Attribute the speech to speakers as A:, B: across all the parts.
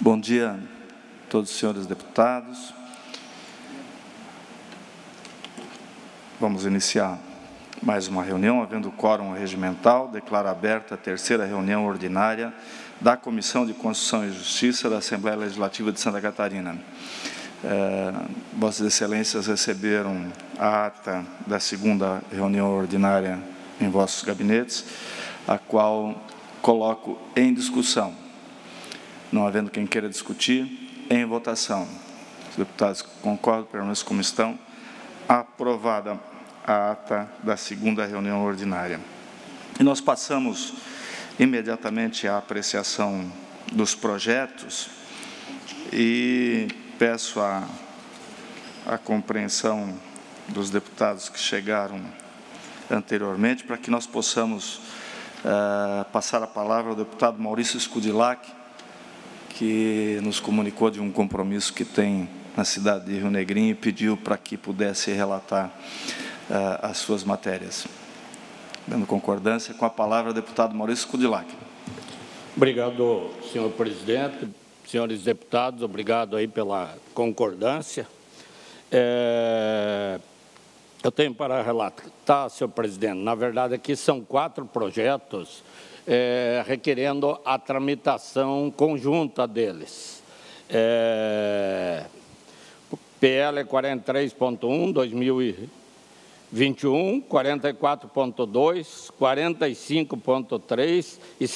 A: Bom dia a todos os senhores deputados. Vamos iniciar mais uma reunião, havendo quórum regimental, declaro aberta a terceira reunião ordinária da Comissão de Constituição e Justiça da Assembleia Legislativa de Santa Catarina. Vossas Excelências receberam a ata da segunda reunião ordinária em vossos gabinetes, a qual coloco em discussão. Não havendo quem queira discutir, em votação. Os deputados que concordam, permaneçam como estão. Aprovada a ata da segunda reunião ordinária. E nós passamos imediatamente à apreciação dos projetos e peço a compreensão dos deputados que chegaram anteriormente para que nós possamos passar a palavra ao deputado Maurício Scudilhac, que nos comunicou de um compromisso que tem na cidade de Rio Negrinho e pediu para que pudesse relatar as suas matérias. Dando concordância, com a palavra o deputado Maurício Scudilhac.
B: Obrigado, senhor presidente. Senhores deputados, obrigado aí pela concordância. Eu tenho para relatar, senhor presidente, na verdade aqui são 4 projetos requerendo a tramitação conjunta deles. PL 43.1, 2021, 44.2, 45.3 e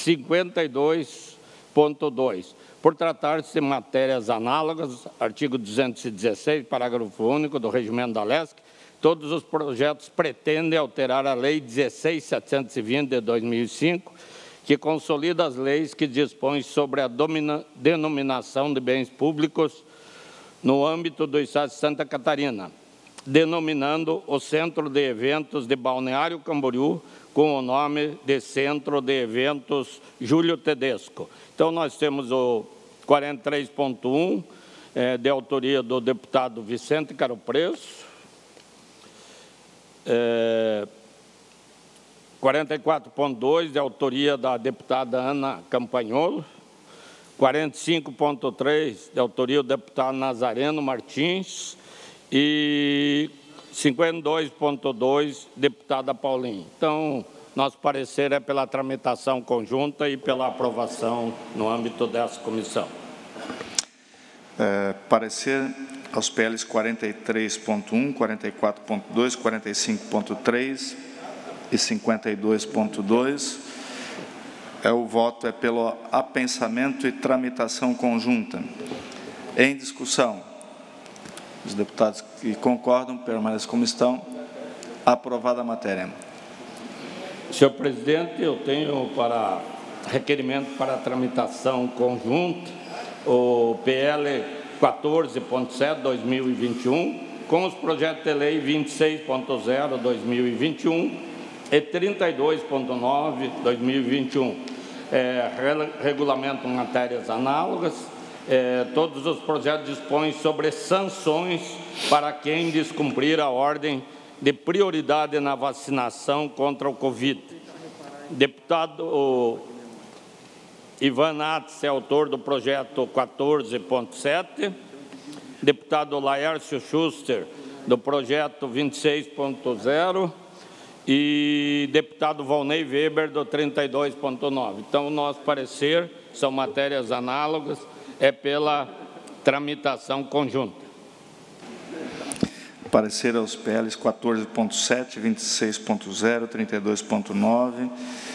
B: 52.2. Por tratar-se de matérias análogas, artigo 216, parágrafo único do Regimento da LESC, todos os projetos pretendem alterar a Lei 16.720 de 2005, que consolida as leis que dispõem sobre a denominação de bens públicos no âmbito do Estado de Santa Catarina, denominando o Centro de Eventos de Balneário Camboriú com o nome de Centro de Eventos Júlio Tedesco. Então, nós temos o 43.1, de autoria do deputado Vicente Caro Preço, 44.2, de autoria da deputada Ana Campagnolo, 45.3, de autoria do deputado Nazareno Martins, e 52.2, deputada Paulinho. Então, nosso parecer é pela tramitação conjunta e pela aprovação no âmbito dessa comissão.
A: Parecer aos PLs 43.1, 44.2, 45.3 e 52.2. O voto é pelo apensamento e tramitação conjunta. Em discussão, os deputados que concordam, permaneçam como estão. Aprovada a matéria.
B: Senhor presidente, eu tenho para requerimento para tramitação conjunta o PL 14.7, 2021, com os projetos de lei 26.0, 2021 e 32.9, 2021. Regulamento matérias análogas. Todos os projetos dispõem sobre sanções para quem descumprir a ordem de prioridade na vacinação contra o Covid. Deputado Ivan Nats é autor do projeto 14.7, deputado Laércio Schuster, do projeto 26.0, e deputado Volney Weber, do 32.9. Então, o nosso parecer são matérias análogas, é pela tramitação conjunta.
A: Parecer aos PLs 14.7, 26.0, 32.9,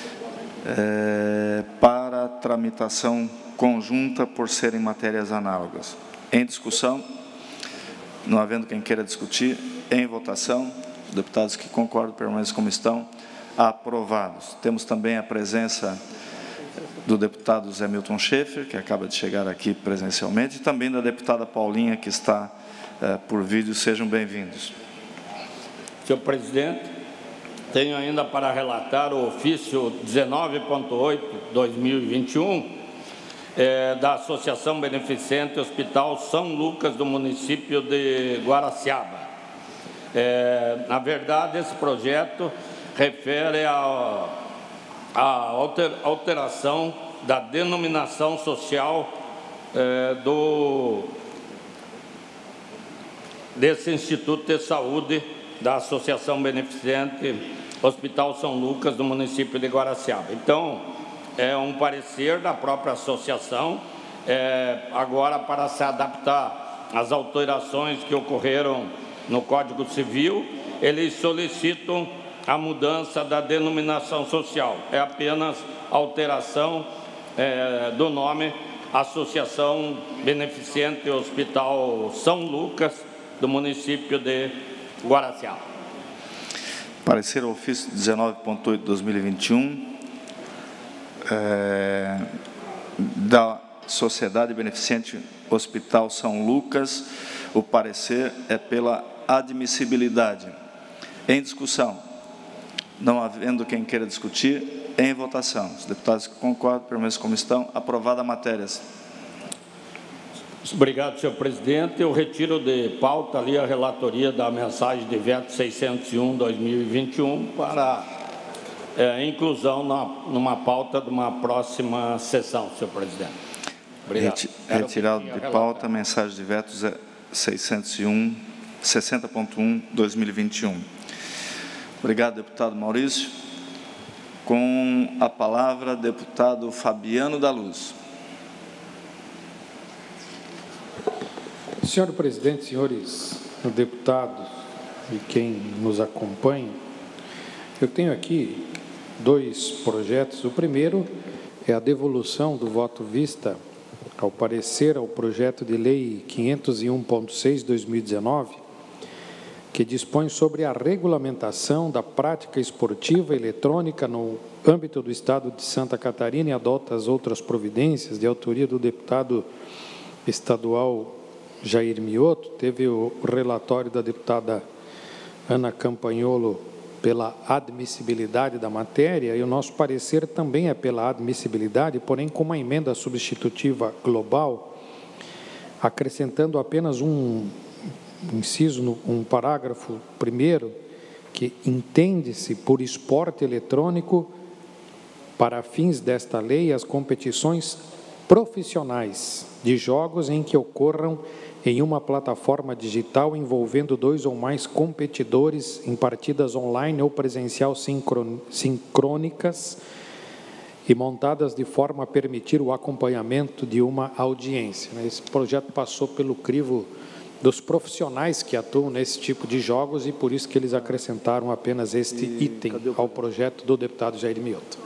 A: para tramitação conjunta por serem matérias análogas. Em discussão, não havendo quem queira discutir, em votação, os deputados que concordam permaneçam como estão, aprovados. Temos também a presença do deputado Zé Milton Schaefer, que acaba de chegar aqui presencialmente, e também da deputada Paulinha, que está por vídeo. Sejam bem-vindos.
B: Senhor presidente, tenho ainda para relatar o ofício 19.8, 2021, da Associação Beneficente Hospital São Lucas, do município de Guaraciaba. Na verdade, esse projeto refere à alteração da denominação social desse Instituto de Saúde da Associação Beneficente Hospital São Lucas, do município de Guaraciaba. Então, é um parecer da própria associação, agora para se adaptar às alterações que ocorreram no Código Civil, eles solicitam a mudança da denominação social. É apenas alteração do nome Associação Beneficente Hospital São Lucas, do município de Guaraciaba.
A: Parecer ao ofício 19.8/2021 da Sociedade Beneficente Hospital São Lucas. O parecer é pela admissibilidade. Em discussão. Não havendo quem queira discutir, em votação. Os deputados que concordam, permaneçam como estão. Aprovada a matéria.
B: Obrigado, senhor presidente. Eu retiro de pauta ali a relatoria da mensagem de veto 601/2021 para inclusão numa pauta de uma próxima sessão, senhor presidente. Obrigado.
A: Retirado de pauta a mensagem de vetos 60.1/2021. Obrigado, deputado Maurício. Com a palavra, deputado Fabiano da Luz.
C: Senhor presidente, senhores deputados e quem nos acompanha, eu tenho aqui dois projetos. O primeiro é a devolução do voto vista ao parecer ao projeto de lei 501.6/2019, que dispõe sobre a regulamentação da prática esportiva eletrônica no âmbito do Estado de Santa Catarina e adota as outras providências, de autoria do deputado estadual Jair Mioto. Teve o relatório da deputada Ana Campagnolo pela admissibilidade da matéria, e o nosso parecer também é pela admissibilidade, porém com uma emenda substitutiva global, acrescentando apenas um inciso, um parágrafo primeiro, que entende-se por esporte eletrônico, para fins desta lei, as competições profissionais de jogos em que ocorram em uma plataforma digital envolvendo 2 ou mais competidores em partidas online ou presencial sincrônicas e montadas de forma a permitir o acompanhamento de uma audiência. Esse projeto passou pelo crivo dos profissionais que atuam nesse tipo de jogos e por isso que eles acrescentaram apenas este item ao projeto do deputado Jair Mioto.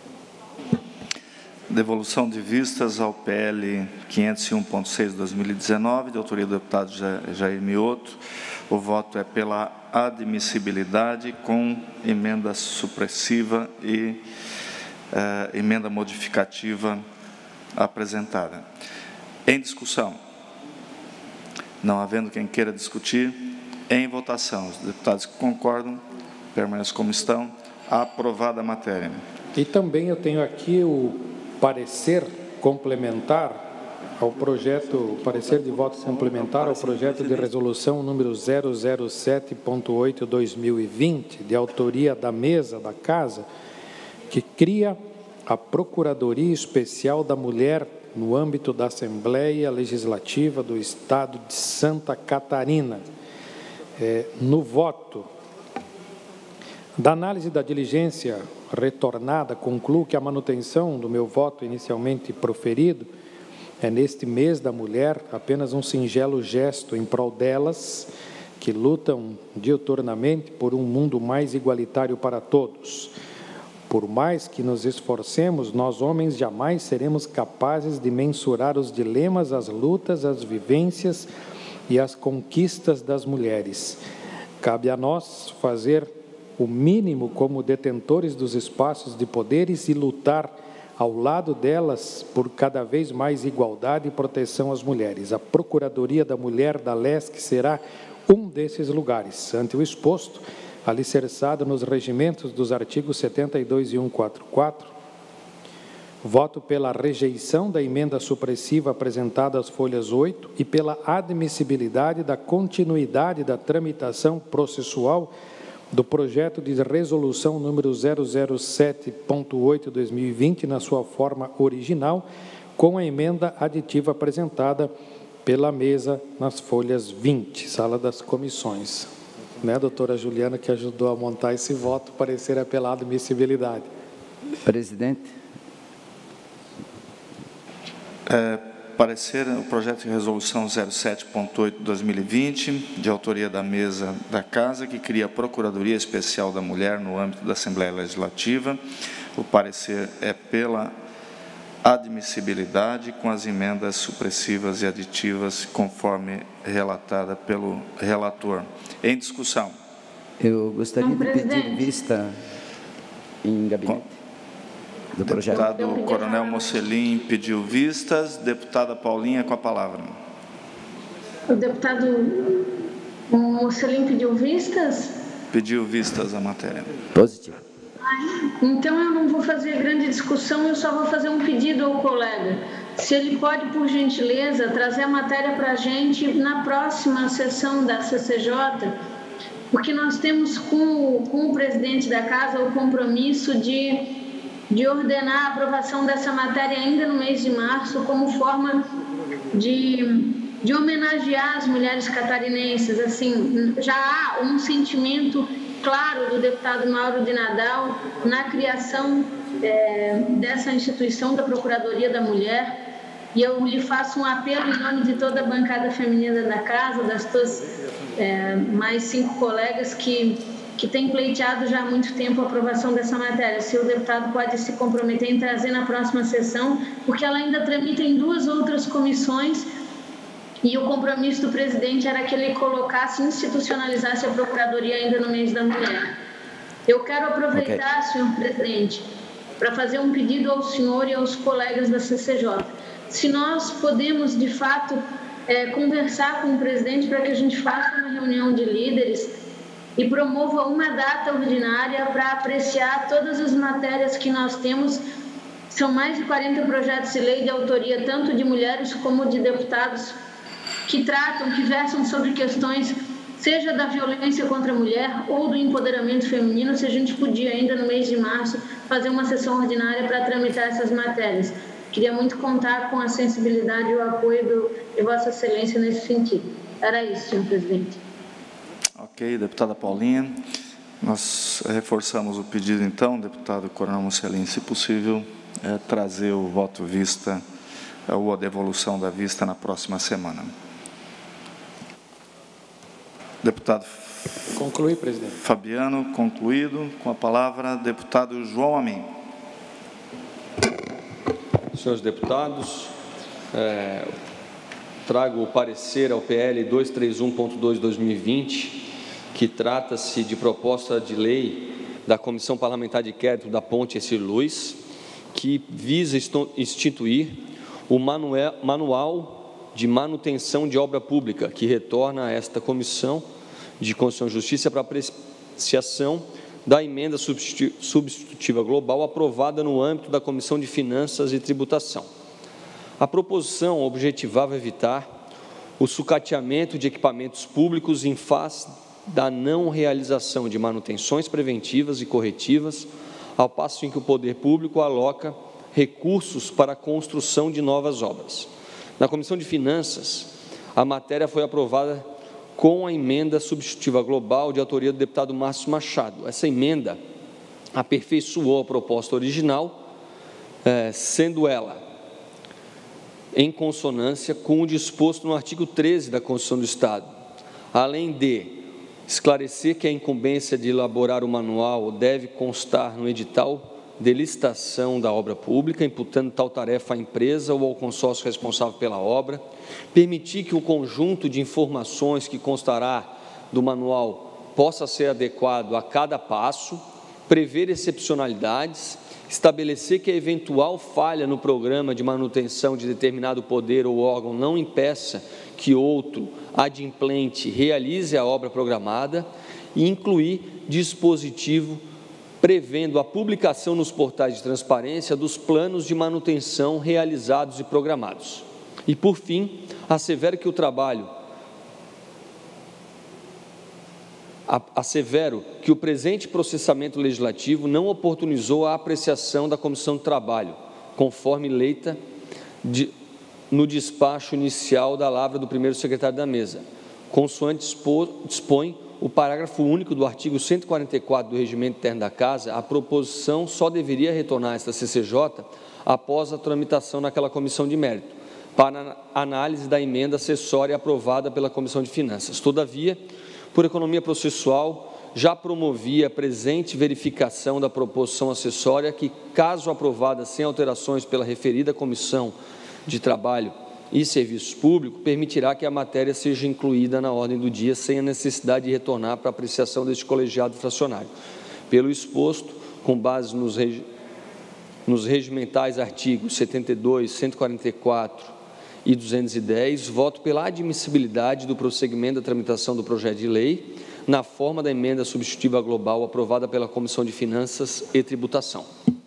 A: Devolução de vistas ao PL 501.6/2019, de autoria do deputado Jair Mioto. O voto é pela admissibilidade com emenda supressiva e emenda modificativa apresentada. Em discussão. Não havendo quem queira discutir, em votação. Os deputados que concordam, permaneçam como estão. Aprovada a matéria.
C: E também eu tenho aqui o parecer complementar ao projeto, parecer de voto complementar ao projeto de resolução número 007.8/2020, de autoria da mesa da Casa, que cria a Procuradoria Especial da Mulher no âmbito da Assembleia Legislativa do Estado de Santa Catarina. No voto, da análise da diligência retornada, concluo que a manutenção do meu voto inicialmente proferido é, neste mês da mulher, apenas um singelo gesto em prol delas, que lutam diuturnamente por um mundo mais igualitário para todos. Por mais que nos esforcemos, nós homens jamais seremos capazes de mensurar os dilemas, as lutas, as vivências e as conquistas das mulheres. Cabe a nós fazer o mínimo como detentores dos espaços de poderes e lutar ao lado delas por cada vez mais igualdade e proteção às mulheres. A Procuradoria da Mulher da LESC será um desses lugares. Ante o exposto, alicerçado nos regimentos dos artigos 72 e 144, voto pela rejeição da emenda supressiva apresentada às folhas 8 e pela admissibilidade da continuidade da tramitação processual do projeto de resolução número 007.8/2020 na sua forma original, com a emenda aditiva apresentada pela mesa nas folhas 20, sala das comissões. Né, doutora Juliana, que ajudou a montar esse voto, parecer apelado admissibilidade.
D: Presidente.
A: Parecer o projeto de resolução 07.8/2020, de autoria da mesa da Casa, que cria a Procuradoria Especial da Mulher no âmbito da Assembleia Legislativa. O parecer é pela admissibilidade, com as emendas supressivas e aditivas, conforme relatada pelo relator. Em discussão.
D: Eu gostaria de pedir vista em gabinete do projeto.
A: Deputado Coronel Mocelin pediu vistas. Deputada Paulinha, com a palavra.
E: O deputado Mocelin pediu vistas?
A: Pediu vistas a matéria.
D: Positivo.
E: Então, eu não vou fazer grande discussão, eu só vou fazer um pedido ao colega. Se ele pode, por gentileza, trazer a matéria para a gente na próxima sessão da CCJ, porque nós temos com o presidente da Casa o compromisso de ordenar a aprovação dessa matéria ainda no mês de março, como forma de homenagear as mulheres catarinenses. Assim, já há um sentimento claro do deputado Mauro de Nadal na criação dessa instituição da Procuradoria da Mulher, e eu lhe faço um apelo em nome de toda a bancada feminina da Casa, das suas mais 5 colegas que têm pleiteado já há muito tempo a aprovação dessa matéria. Se o deputado pode se comprometer em trazer na próxima sessão, porque ela ainda tramita em 2 outras comissões, e o compromisso do presidente era que ele colocasse, institucionalizasse a Procuradoria ainda no mês da mulher. Eu quero aproveitar, senhor presidente, para fazer um pedido ao senhor e aos colegas da CCJ. Se nós podemos, de fato, conversar com o presidente para que a gente faça uma reunião de líderes e promova uma data ordinária para apreciar todas as matérias que nós temos. São mais de 40 projetos de lei de autoria, tanto de mulheres como de deputados, que tratam, que versam sobre questões, seja da violência contra a mulher ou do empoderamento feminino. Se a gente podia ainda no mês de março fazer uma sessão ordinária para tramitar essas matérias. Queria muito contar com a sensibilidade e o apoio de Vossa Excelência nesse sentido. Era isso, senhor presidente.
A: Ok, deputada Paulinha. Nós reforçamos o pedido, então, deputado Coronel Mocelin, se possível, trazer o voto vista ou a devolução da vista na próxima semana. Deputado
C: Concluí, presidente.
A: Fabiano, concluído. Com a palavra, deputado João Amin.
F: Senhores deputados, trago o parecer ao PL 231.2/2020, que trata-se de proposta de lei da Comissão Parlamentar de Inquérito da Ponte Ercílio Luz, que visa instituir o Manual de Manutenção de Obra Pública, que retorna a esta Comissão de Constituição e Justiça para apreciação da emenda substitutiva global aprovada no âmbito da Comissão de Finanças e Tributação. A proposição objetivava evitar o sucateamento de equipamentos públicos em face da não realização de manutenções preventivas e corretivas, ao passo em que o poder público aloca recursos para a construção de novas obras. Na Comissão de Finanças, a matéria foi aprovada com a emenda substitutiva global de autoria do deputado Márcio Machado. Essa emenda aperfeiçoou a proposta original, sendo ela em consonância com o disposto no artigo 13 da Constituição do Estado, além de esclarecer que a incumbência de elaborar o manual deve constar no edital de licitação da obra pública, imputando tal tarefa à empresa ou ao consórcio responsável pela obra, permitir que o conjunto de informações que constará do manual possa ser adequado a cada passo, prever excepcionalidades, estabelecer que a eventual falha no programa de manutenção de determinado poder ou órgão não impeça que outro adimplente realize a obra programada e incluir dispositivo prevendo a publicação nos portais de transparência dos planos de manutenção realizados e programados. E, por fim, assevero que o presente processamento legislativo não oportunizou a apreciação da Comissão de Trabalho, conforme leita no despacho inicial da lavra do primeiro secretário da mesa, consoante dispõe o parágrafo único do artigo 144 do Regimento Interno da Casa. A proposição só deveria retornar a esta CCJ após a tramitação naquela comissão de mérito, para análise da emenda acessória aprovada pela Comissão de Finanças. Todavia, por economia processual, já promovia a presente verificação da proposição acessória que, caso aprovada sem alterações pela referida Comissão de Trabalho e Serviços Públicos, permitirá que a matéria seja incluída na ordem do dia sem a necessidade de retornar para apreciação deste colegiado fracionário. Pelo exposto, com base nos regimentais artigos 72, 144 e 210, voto pela admissibilidade do prosseguimento da tramitação do projeto de lei na forma da emenda substitutiva global aprovada pela Comissão de Finanças e Tributação.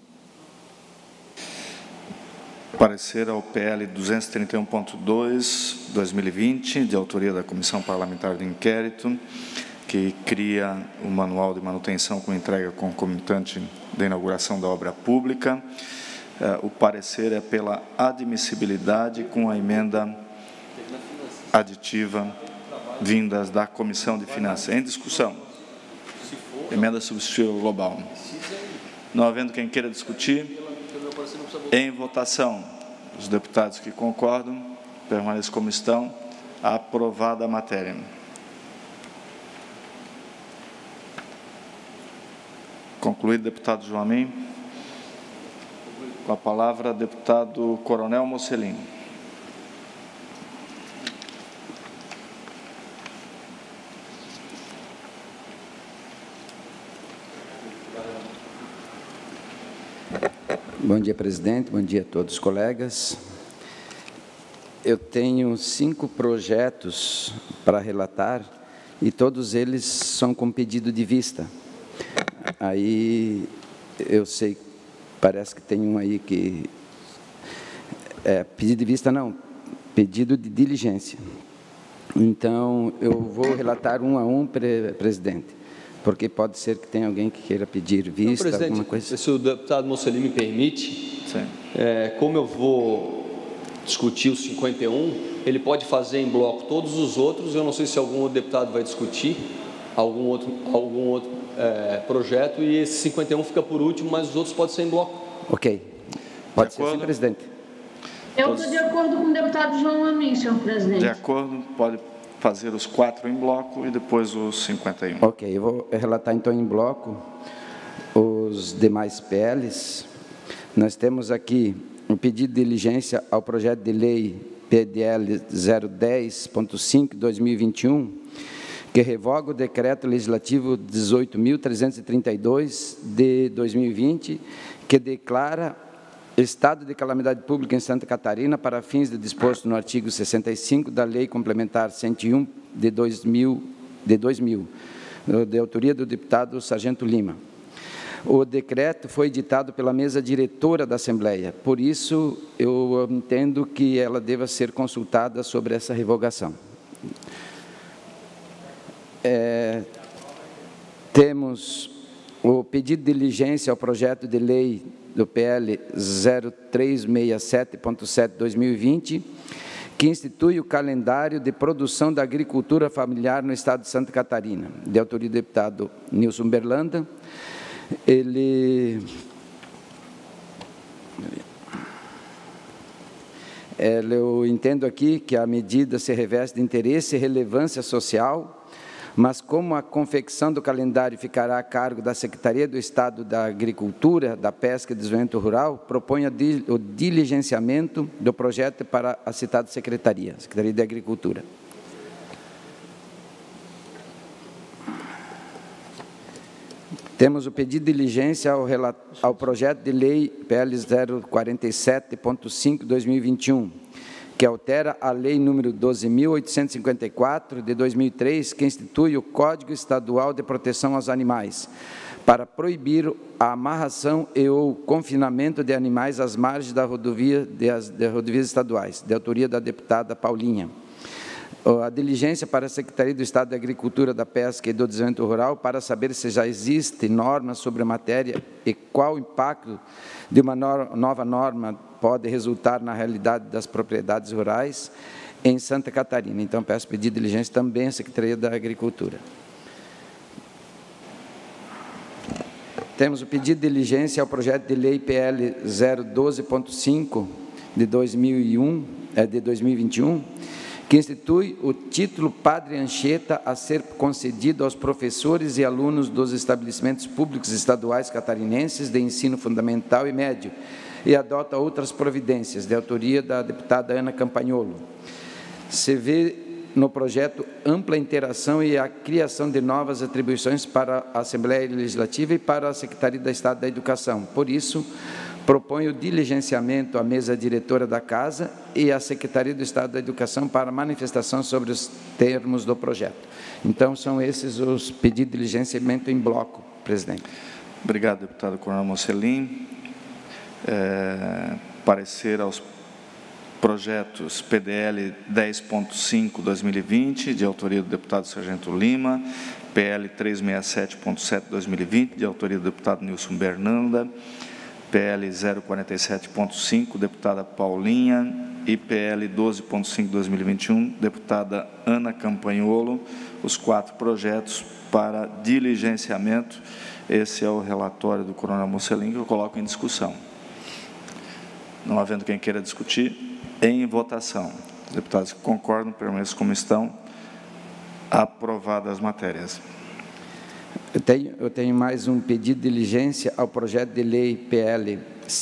A: Parecer ao PL 231.2, 2020, de autoria da Comissão Parlamentar de Inquérito, que cria o Manual de Manutenção com entrega concomitante da inauguração da obra pública. O parecer é pela admissibilidade com a emenda aditiva vindas da Comissão de Finanças. Em discussão. Emenda substitutiva global. Não havendo quem queira discutir, em votação, os deputados que concordam, permaneçam como estão. Aprovada a matéria. Concluído, deputado João Amin. Com a palavra, deputado Coronel Mocelin.
D: Bom dia, presidente. Bom dia a todos os colegas. Eu tenho 5 projetos para relatar e todos eles são com pedido de vista. Aí, eu sei, parece que tem um aí que... pedido de vista não, pedido de diligência. Então, eu vou relatar um a um, presidente, porque pode ser que tenha alguém que queira pedir vista,
F: não,
D: alguma coisa.
F: Se o deputado Mocelin me permite, como eu vou discutir o 51, ele pode fazer em bloco todos os outros. Eu não sei se algum outro deputado vai discutir algum outro projeto, e esse 51 fica por último, mas os outros podem ser em bloco.
D: Ok. Pode ser sim, presidente.
E: Eu estou de acordo com o deputado João Amin, senhor presidente.
A: De acordo, pode fazer os 4 em bloco e depois os 51.
D: Ok, eu vou relatar então em bloco os demais PLs. Nós temos aqui um pedido de diligência ao projeto de lei PDL 010.5/2021, que revoga o decreto legislativo 18.332 de 2020, que declara estado de calamidade pública em Santa Catarina para fins de disposto no artigo 65 da Lei Complementar 101 de 2000, de autoria do deputado Sargento Lima. O decreto foi editado pela mesa diretora da Assembleia, por isso eu entendo que ela deva ser consultada sobre essa revogação. Temos o pedido de diligência ao projeto de lei do PL 0367.7/2020, que institui o calendário de produção da agricultura familiar no estado de Santa Catarina, de autoria do deputado Nilson Berlanda. Eu entendo aqui que a medida se reveste de interesse e relevância social, mas como a confecção do calendário ficará a cargo da Secretaria do Estado da Agricultura, da Pesca e Desenvolvimento Rural, propõe o diligenciamento do projeto para a citada Secretaria de Agricultura. Temos o pedido de diligência ao projeto de lei PL 047.5/2021, que altera a Lei número 12.854, de 2003, que institui o Código Estadual de Proteção aos Animais, para proibir a amarração e ou confinamento de animais às margens das rodovias estaduais, de autoria da deputada Paulinha. a diligência para a Secretaria do Estado da Agricultura, da Pesca e do Desenvolvimento Rural para saber se já existe normas sobre a matéria e qual o impacto de uma nova norma pode resultar na realidade das propriedades rurais em Santa Catarina. Então, peço pedido de diligência também à Secretaria da Agricultura. Temos o pedido de diligência ao projeto de lei PL 012.5 de 2021, que institui o título Padre Anchieta a ser concedido aos professores e alunos dos estabelecimentos públicos estaduais catarinenses de ensino fundamental e médio e adota outras providências, de autoria da deputada Ana Campagnolo. Se vê no projeto ampla interação e a criação de novas atribuições para a Assembleia Legislativa e para a Secretaria de Estado da Educação. Por isso, propõe o diligenciamento à mesa diretora da Casa e à Secretaria do Estado da Educação para manifestação sobre os termos do projeto. Então, são esses os pedidos de diligenciamento em bloco, presidente.
A: Obrigado, deputado Coronel Mocelin. Parecer aos projetos PDL 10.5/2020, de autoria do deputado Sargento Lima, PL 367.7/2020, de autoria do deputado Nilson Bernanda, PL 047.5, deputada Paulinha, e PL 12.5/2021, deputada Ana Campagnolo, os 4 projetos para diligenciamento. Esse é o relatório do Coronel Mocelin que eu coloco em discussão. Não havendo quem queira discutir, em votação. Os deputados que concordam, permaneçam como estão. Aprovadas as matérias.
D: Eu tenho mais um pedido de diligência ao projeto de lei PL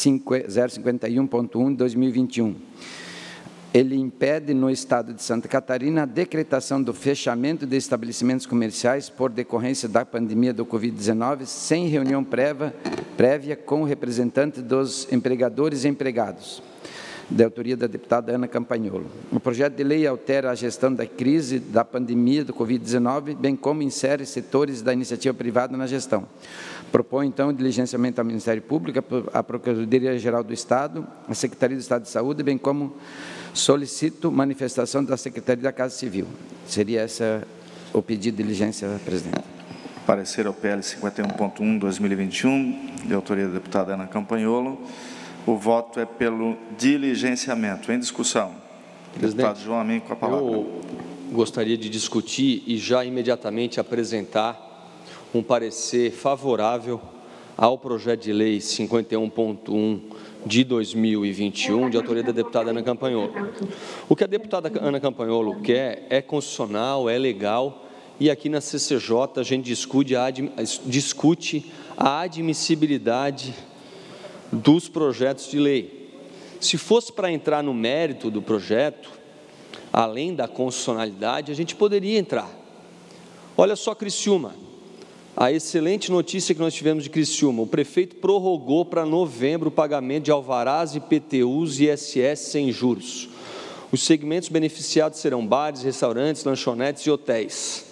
D: 051.1 de 2021. Ele impede no Estado de Santa Catarina a decretação do fechamento de estabelecimentos comerciais por decorrência da pandemia do Covid-19 sem reunião prévia com o representante dos empregadores e empregados, de autoria da deputada Ana Campagnolo. O projeto de lei altera a gestão da crise da pandemia do Covid-19, bem como insere setores da iniciativa privada na gestão. Propõe, então, o diligenciamento ao Ministério Público, à Procuradoria-Geral do Estado, à Secretaria do Estado de Saúde, bem como solicito manifestação da Secretaria da Casa Civil. Seria esse o pedido de diligência, presidente.
A: Parecer ao PL 51.1/2021, de autoria da deputada Ana Campagnolo. O voto é pelo diligenciamento. Em discussão. Deputado João Amin, com a palavra.
F: Eu gostaria de discutir e já imediatamente apresentar um parecer favorável ao projeto de lei 51.1 de 2021, de autoria da deputada Ana Campagnolo. O que a deputada Ana Campagnolo quer é constitucional, é legal, e aqui na CCJ a gente discute a admissibilidade dos projetos de lei. Se fosse para entrar no mérito do projeto, além da constitucionalidade, a gente poderia entrar. Olha só Criciúma, a excelente notícia que nós tivemos de Criciúma: o prefeito prorrogou para novembro o pagamento de alvarás, IPTUs e ISS sem juros. Os segmentos beneficiados serão bares, restaurantes, lanchonetes e hotéis.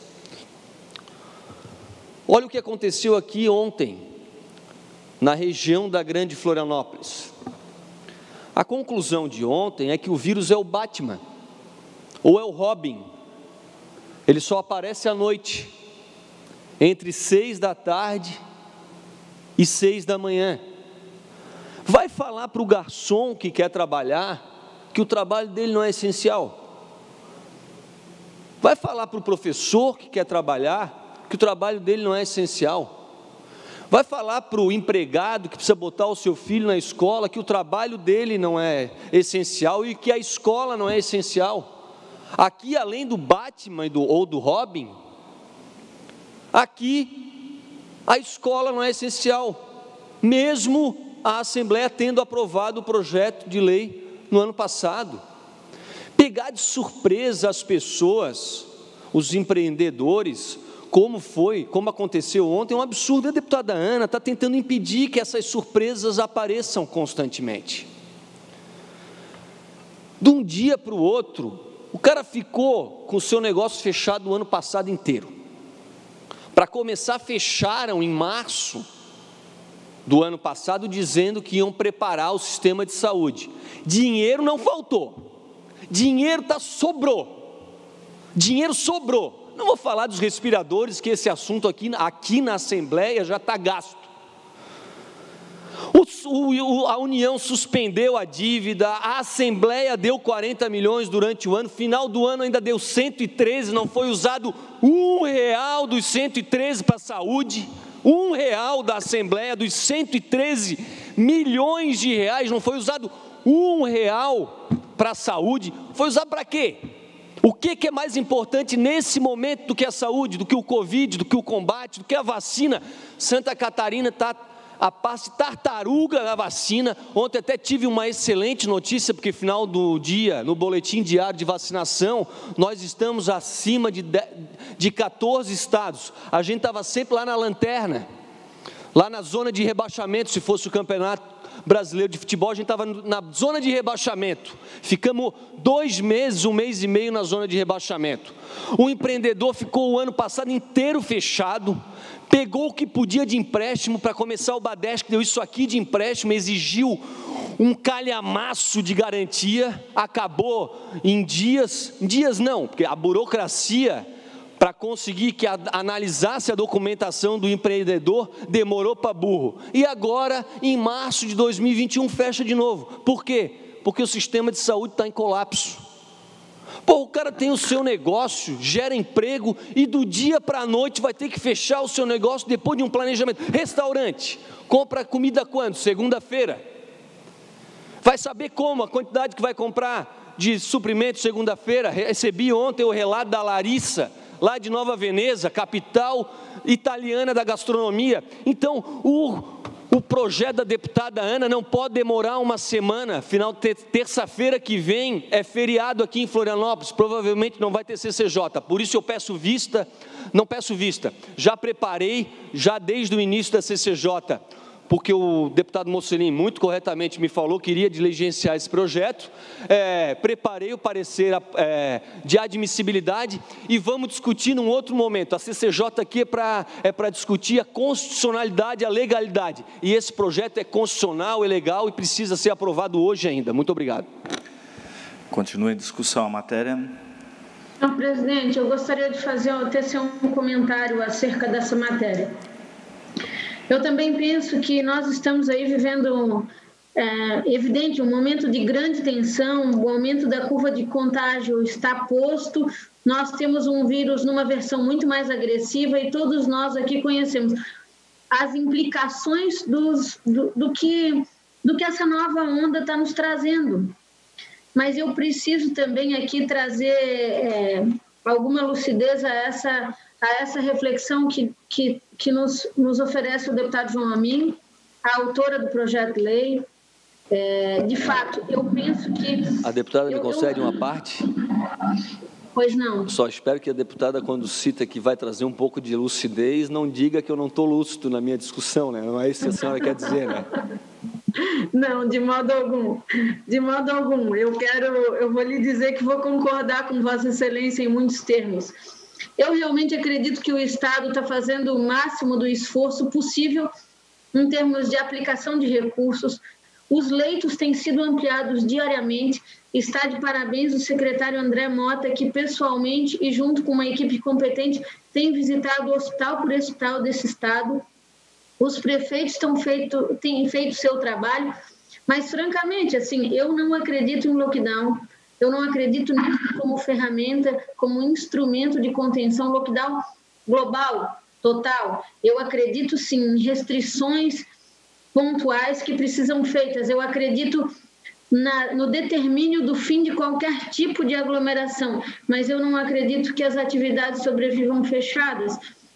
F: Olha o que aconteceu aqui ontem, na região da Grande Florianópolis. A conclusão de ontem é que o vírus é o Batman, ou é o Robin. Ele só aparece à noite, entre 6 da tarde e 6 da manhã. Vai falar para o garçom que quer trabalhar que o trabalho dele não é essencial. Vai falar para o professor que quer trabalhar que o trabalho dele não é essencial. Vai falar para o empregado que precisa botar o seu filho na escola que o trabalho dele não é essencial e que a escola não é essencial. Aqui, além do Batman ou do Robin, aqui a escola não é essencial, mesmo a Assembleia tendo aprovado o projeto de lei no ano passado. Pegar de surpresa as pessoas, os empreendedores, como aconteceu ontem, é um absurdo. A deputada Ana está tentando impedir que essas surpresas apareçam constantemente. De um dia para o outro, o cara ficou com o seu negócio fechado o ano passado inteiro. Para começar, fecharam em março do ano passado, dizendo que iam preparar o sistema de saúde. Dinheiro não faltou, dinheiro sobrou. Dinheiro sobrou. Não vou falar dos respiradores, que esse assunto aqui na Assembleia já está gasto. A União suspendeu a dívida, a Assembleia deu 40 milhões durante o ano, final do ano ainda deu 113, não foi usado R$1 dos 113 para a saúde, R$1 da Assembleia dos 113 milhões de reais, não foi usado R$1 para a saúde, foi usado para quê? O que é mais importante nesse momento do que a saúde, do que o Covid, do que o combate, do que a vacina? Santa Catarina está a passo de tartaruga na vacina. Ontem até tive uma excelente notícia, porque final do dia, no boletim diário de vacinação, nós estamos acima de 14 estados. A gente estava sempre lá na lanterna, lá na zona de rebaixamento. Se fosse o Campeonato Brasileiro de Futebol, a gente estava na zona de rebaixamento. Ficamos 2 meses, 1 mês e meio na zona de rebaixamento. O empreendedor ficou o ano passado inteiro fechado, pegou o que podia de empréstimo para começar o Badesc, deu isso aqui de empréstimo, exigiu um calhamaço de garantia, acabou em dias não, porque a burocracia para conseguir que analisasse a documentação do empreendedor demorou para burro. E agora, em março de 2021, fecha de novo. Por quê? Porque o sistema de saúde está em colapso. Pô, o cara tem o seu negócio, gera emprego e do dia para a noite vai ter que fechar o seu negócio depois de um planejamento. Restaurante, compra comida quando? Segunda-feira. Vai saber como, a quantidade que vai comprar de suprimento segunda-feira. Recebi ontem o relato da Larissa, lá de Nova Veneza, capital italiana da gastronomia. Então, o projeto da deputada Ana não pode demorar uma semana. Final de terça-feira que vem é feriado aqui em Florianópolis, provavelmente não vai ter CCJ, por isso eu peço vista, não peço vista, já preparei, já desde o início da CCJ, porque o deputado Mocelin muito corretamente me falou que iria diligenciar esse projeto, preparei o parecer de admissibilidade e vamos discutir num outro momento. A CCJ aqui é para discutir a constitucionalidade, a legalidade, e esse projeto é constitucional, é legal e precisa ser aprovado hoje ainda. Muito obrigado.
A: Continua em discussão a matéria.
E: Não, presidente, eu gostaria de tecer um comentário acerca dessa matéria. Eu também penso que nós estamos aí vivendo, evidente, um momento de grande tensão, o aumento da curva de contágio está posto, nós temos um vírus numa versão muito mais agressiva e todos nós aqui conhecemos as implicações do que essa nova onda está nos trazendo. Mas eu preciso também aqui trazer alguma lucidez a essa reflexão que nos oferece o deputado João Amin, a autora do projeto de lei. De fato, eu penso que...
F: A deputada me concede uma parte?
E: Pois não.
F: Só espero que a deputada, quando cita que vai trazer um pouco de lucidez, não diga que eu não estou lúcido na minha discussão, né? Não é isso que a senhora quer dizer, né?
E: Não, de modo algum. De modo algum. Eu vou lhe dizer que vou concordar com Vossa Excelência em muitos termos. Eu realmente acredito que o Estado está fazendo o máximo do esforço possível em termos de aplicação de recursos. Os leitos têm sido ampliados diariamente. Está de parabéns o secretário André Mota, que pessoalmente e junto com uma equipe competente tem visitado hospital por hospital desse Estado. Os prefeitos têm feito seu trabalho, mas francamente, assim, eu não acredito em lockdown. Eu não acredito nisso como ferramenta, como instrumento de contenção, lockdown global, total. Eu acredito, sim, em restrições pontuais que precisam feitas. Eu acredito no determínio do fim de qualquer tipo de aglomeração, mas eu não acredito que as atividades sobrevivam fechadas.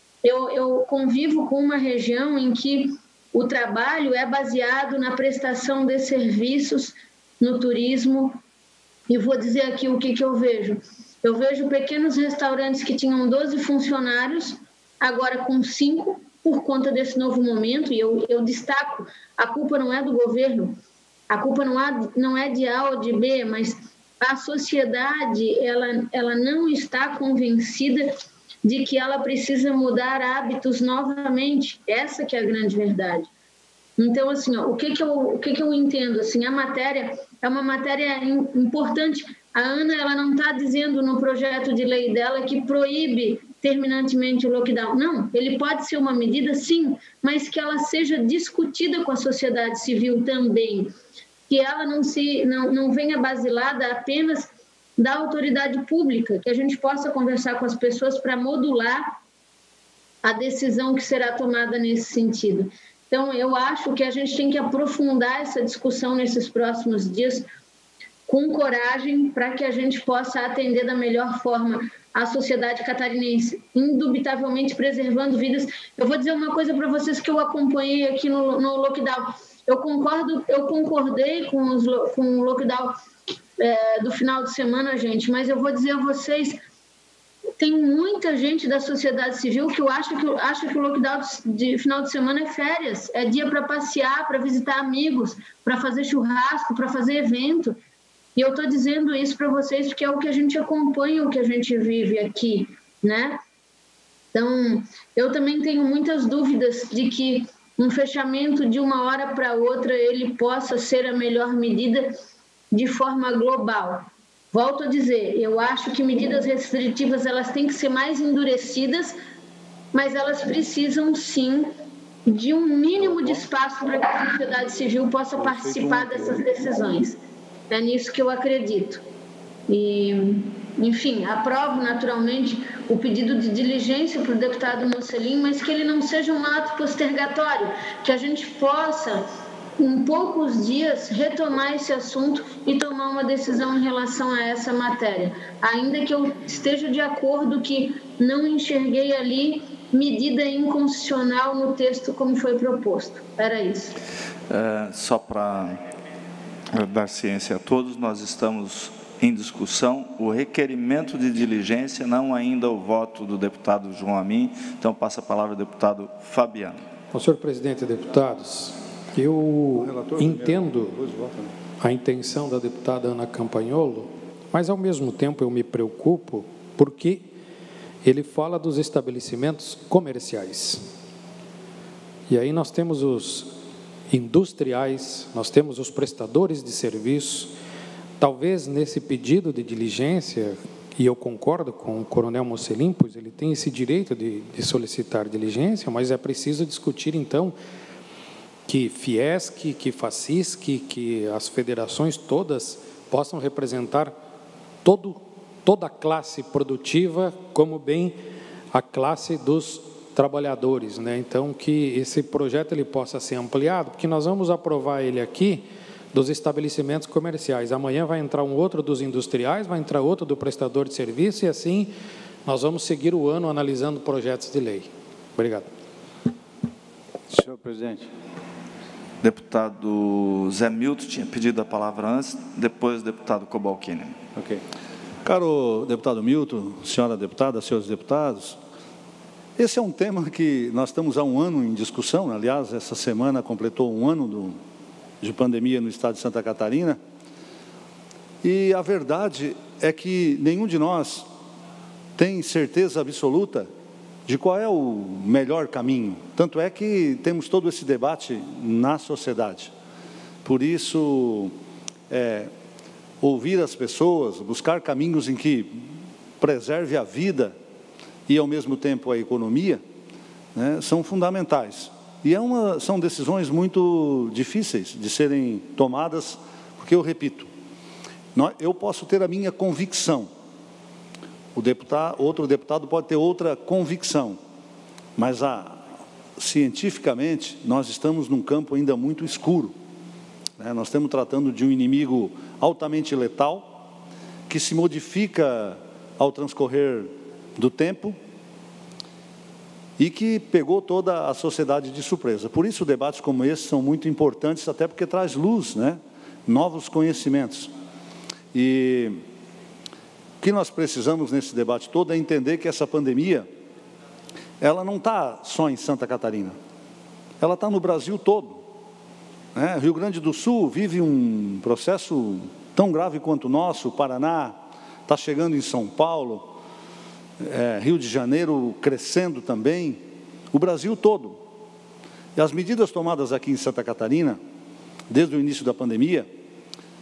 E: Eu convivo com uma região em que o trabalho é baseado na prestação de serviços, no turismo. E vou dizer aqui o que eu vejo. Eu vejo pequenos restaurantes que tinham 12 funcionários, agora com 5, por conta desse novo momento. E eu destaco, a culpa não é do governo, a culpa não é de A ou de B, mas a sociedade ela não está convencida de que ela precisa mudar hábitos novamente. Essa que é a grande verdade. Então, assim, o que eu entendo? Assim, a matéria é uma matéria importante A Ana, ela não está dizendo no projeto de lei dela que proíbe terminantemente o lockdown. Não, ele pode ser uma medida, sim, mas que ela seja discutida com a sociedade civil também, que ela não venha basilada apenas da autoridade pública, que a gente possa conversar com as pessoas para modular a decisão que será tomada nesse sentido. Então, eu acho que a gente tem que aprofundar essa discussão nesses próximos dias com coragem para que a gente possa atender da melhor forma a sociedade catarinense, indubitavelmente preservando vidas. Eu vou dizer uma coisa para vocês que eu acompanhei aqui no lockdown. Eu concordei com o lockdown do final de semana, gente, mas eu vou dizer a vocês, tem muita gente da sociedade civil que acha que o lockdown de final de semana é férias, é dia para passear, para visitar amigos, para fazer churrasco, para fazer evento. E eu estou dizendo isso para vocês porque é o que a gente acompanha, o que a gente vive aqui, né? Então, eu também tenho muitas dúvidas de que um fechamento de uma hora para outra ele possa ser a melhor medida de forma global. Volto a dizer, eu acho que medidas restritivas elas têm que ser mais endurecidas, mas elas precisam sim de um mínimo de espaço para que a sociedade civil possa participar dessas decisões. É nisso que eu acredito. E, enfim, aprovo naturalmente o pedido de diligência para o deputado Mocelin, mas que ele não seja um ato postergatório, que a gente possa, em poucos dias, retomar esse assunto e tomar uma decisão em relação a essa matéria. Ainda que eu esteja de acordo que não enxerguei ali medida inconstitucional no texto como foi proposto. Era isso.
A: Só para dar ciência a todos, nós estamos em discussão o requerimento de diligência, não ainda o voto do deputado João Amin. Então, passa a palavra ao deputado Fabiano.
C: Senhor presidente e deputados, eu entendo a intenção da deputada Ana Campagnolo, mas, ao mesmo tempo, eu me preocupo porque ele fala dos estabelecimentos comerciais. E aí nós temos os industriais, nós temos os prestadores de serviço. Talvez nesse pedido de diligência, e eu concordo com o coronel Mocelin, pois ele tem esse direito de solicitar diligência, mas é preciso discutir, então, que Fiesc, que Facisc, que as federações todas possam representar toda a classe produtiva, como bem a classe dos trabalhadores, né? Então, que esse projeto ele possa ser ampliado, porque nós vamos aprovar ele aqui dos estabelecimentos comerciais. Amanhã vai entrar um outro dos industriais, vai entrar outro do prestador de serviço, e assim nós vamos seguir o ano analisando projetos de lei. Obrigado.
G: Senhor presidente.
A: Deputado Zé Milton tinha pedido a palavra antes, depois o deputado Cobalcini.
G: Ok. Caro deputado Milton, senhora deputada, senhores deputados, esse é um tema que nós estamos há um ano em discussão. Aliás, essa semana completou um ano de pandemia no estado de Santa Catarina. E a verdade é que nenhum de nós tem certeza absoluta de qual é o melhor caminho. Tanto é que temos todo esse debate na sociedade. Por isso, ouvir as pessoas, buscar caminhos em que preserve a vida e, ao mesmo tempo, a economia, né, são fundamentais. E são decisões muito difíceis de serem tomadas, porque, eu repito, eu posso ter a minha convicção, outro deputado pode ter outra convicção, mas cientificamente nós estamos num campo ainda muito escuro, né? Nós estamos tratando de um inimigo altamente letal, que se modifica ao transcorrer do tempo e que pegou toda a sociedade de surpresa. Por isso, debates como esse são muito importantes, até porque traz luz, né? Novos conhecimentos. E o que nós precisamos nesse debate todo é entender que essa pandemia, ela não está só em Santa Catarina, ela está no Brasil todo, né? Rio Grande do Sul vive um processo tão grave quanto o nosso, o Paraná está chegando em São Paulo, Rio de Janeiro crescendo também, o Brasil todo. E as medidas tomadas aqui em Santa Catarina, desde o início da pandemia,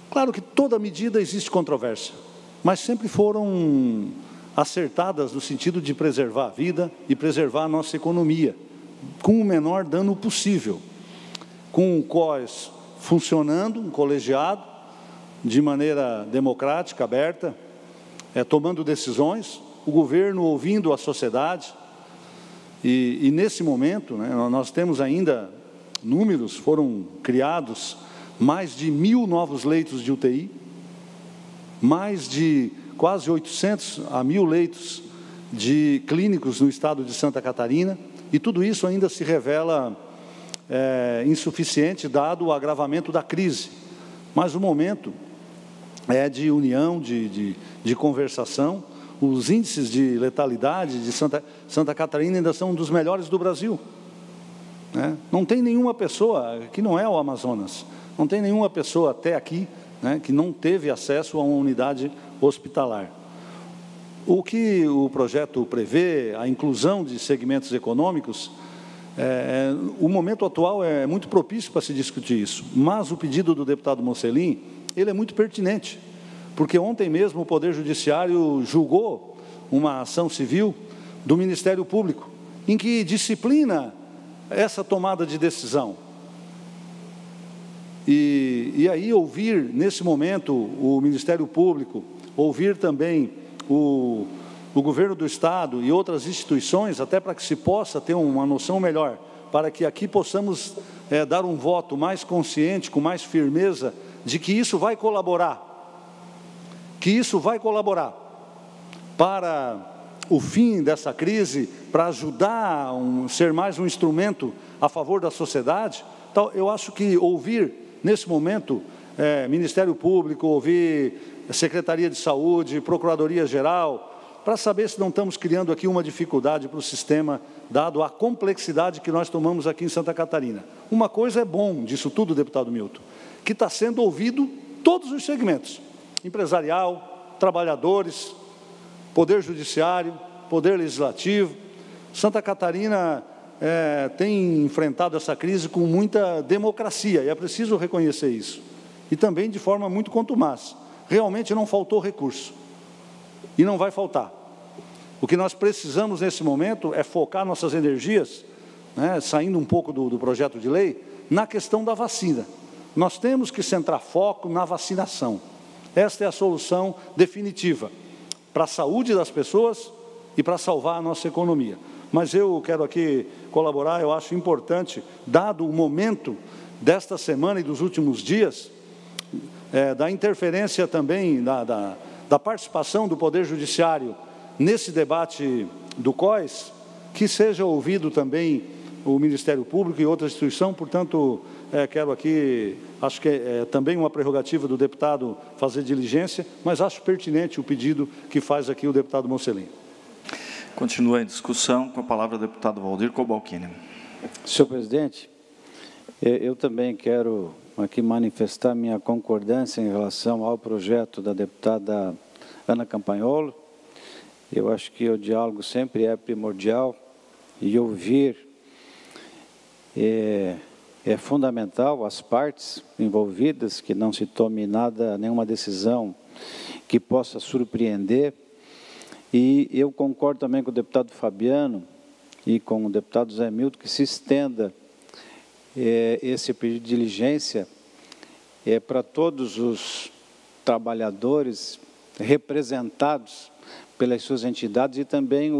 G: Claro que toda medida existe controvérsia, mas sempre foram acertadas no sentido de preservar a vida e preservar a nossa economia, com o menor dano possível, com o COES funcionando, um colegiado, de maneira democrática, aberta, tomando decisões, o governo ouvindo a sociedade, e nesse momento, né, nós temos ainda números, foram criados mais de 1.000 novos leitos de UTI, mais de quase 800 a 1.000 leitos de clínicos no estado de Santa Catarina, e tudo isso ainda se revela insuficiente, dado o agravamento da crise. Mas o momento é de união, de conversação. Os índices de letalidade de Santa Catarina ainda são um dos melhores do Brasil. Né? Não tem nenhuma pessoa, que não é o Amazonas, não tem nenhuma pessoa até aqui, né, que não teve acesso a uma unidade hospitalar. O que o projeto prevê, a inclusão de segmentos econômicos, o momento atual é muito propício para se discutir isso, mas o pedido do deputado Mocelin, ele é muito pertinente, porque ontem mesmo o Poder Judiciário julgou uma ação civil do Ministério Público, em que disciplina essa tomada de decisão. E aí ouvir, nesse momento, o Ministério Público, ouvir também o governo do Estado e outras instituições, até para que se possa ter uma noção melhor, para que aqui possamos dar um voto mais consciente, com mais firmeza, de que isso vai colaborar, para o fim dessa crise, para ajudar a ser mais um instrumento a favor da sociedade. Então, eu acho que ouvir, nesse momento, Ministério Público, ouvir Secretaria de Saúde, Procuradoria-Geral, para saber se não estamos criando aqui uma dificuldade para o sistema, dado a complexidade que nós tomamos aqui em Santa Catarina. Uma coisa é bom disso tudo, deputado Milton, que está sendo ouvido todos os segmentos, empresarial, trabalhadores, Poder Judiciário, Poder Legislativo. Santa Catarina tem enfrentado essa crise com muita democracia, e é preciso reconhecer isso. E também de forma muito contumaz. Realmente não faltou recurso. E não vai faltar. O que nós precisamos nesse momento é focar nossas energias, né, saindo um pouco do projeto de lei, na questão da vacina. Nós temos que centrar foco na vacinação. Esta é a solução definitiva para a saúde das pessoas e para salvar a nossa economia. Mas eu quero aqui colaborar, eu acho importante, dado o momento desta semana e dos últimos dias, da interferência também, da participação do Poder Judiciário nesse debate do COES, que seja ouvido também o Ministério Público e outra instituição. Portanto, quero aqui, acho que é também uma prerrogativa do deputado fazer diligência, mas acho pertinente o pedido que faz aqui o deputado Mocelin.
A: Continua em discussão, com a palavra o deputado Valdir Cobalcini.
H: Senhor presidente, eu também quero aqui manifestar minha concordância em relação ao projeto da deputada Ana Campagnolo. Eu acho que o diálogo sempre é primordial e ouvir é fundamental as partes envolvidas, que não se tome nenhuma decisão que possa surpreender. E eu concordo também com o deputado Fabiano e com o deputado Zé Milton que se estenda esse pedido de diligência para todos os trabalhadores representados pelas suas entidades e também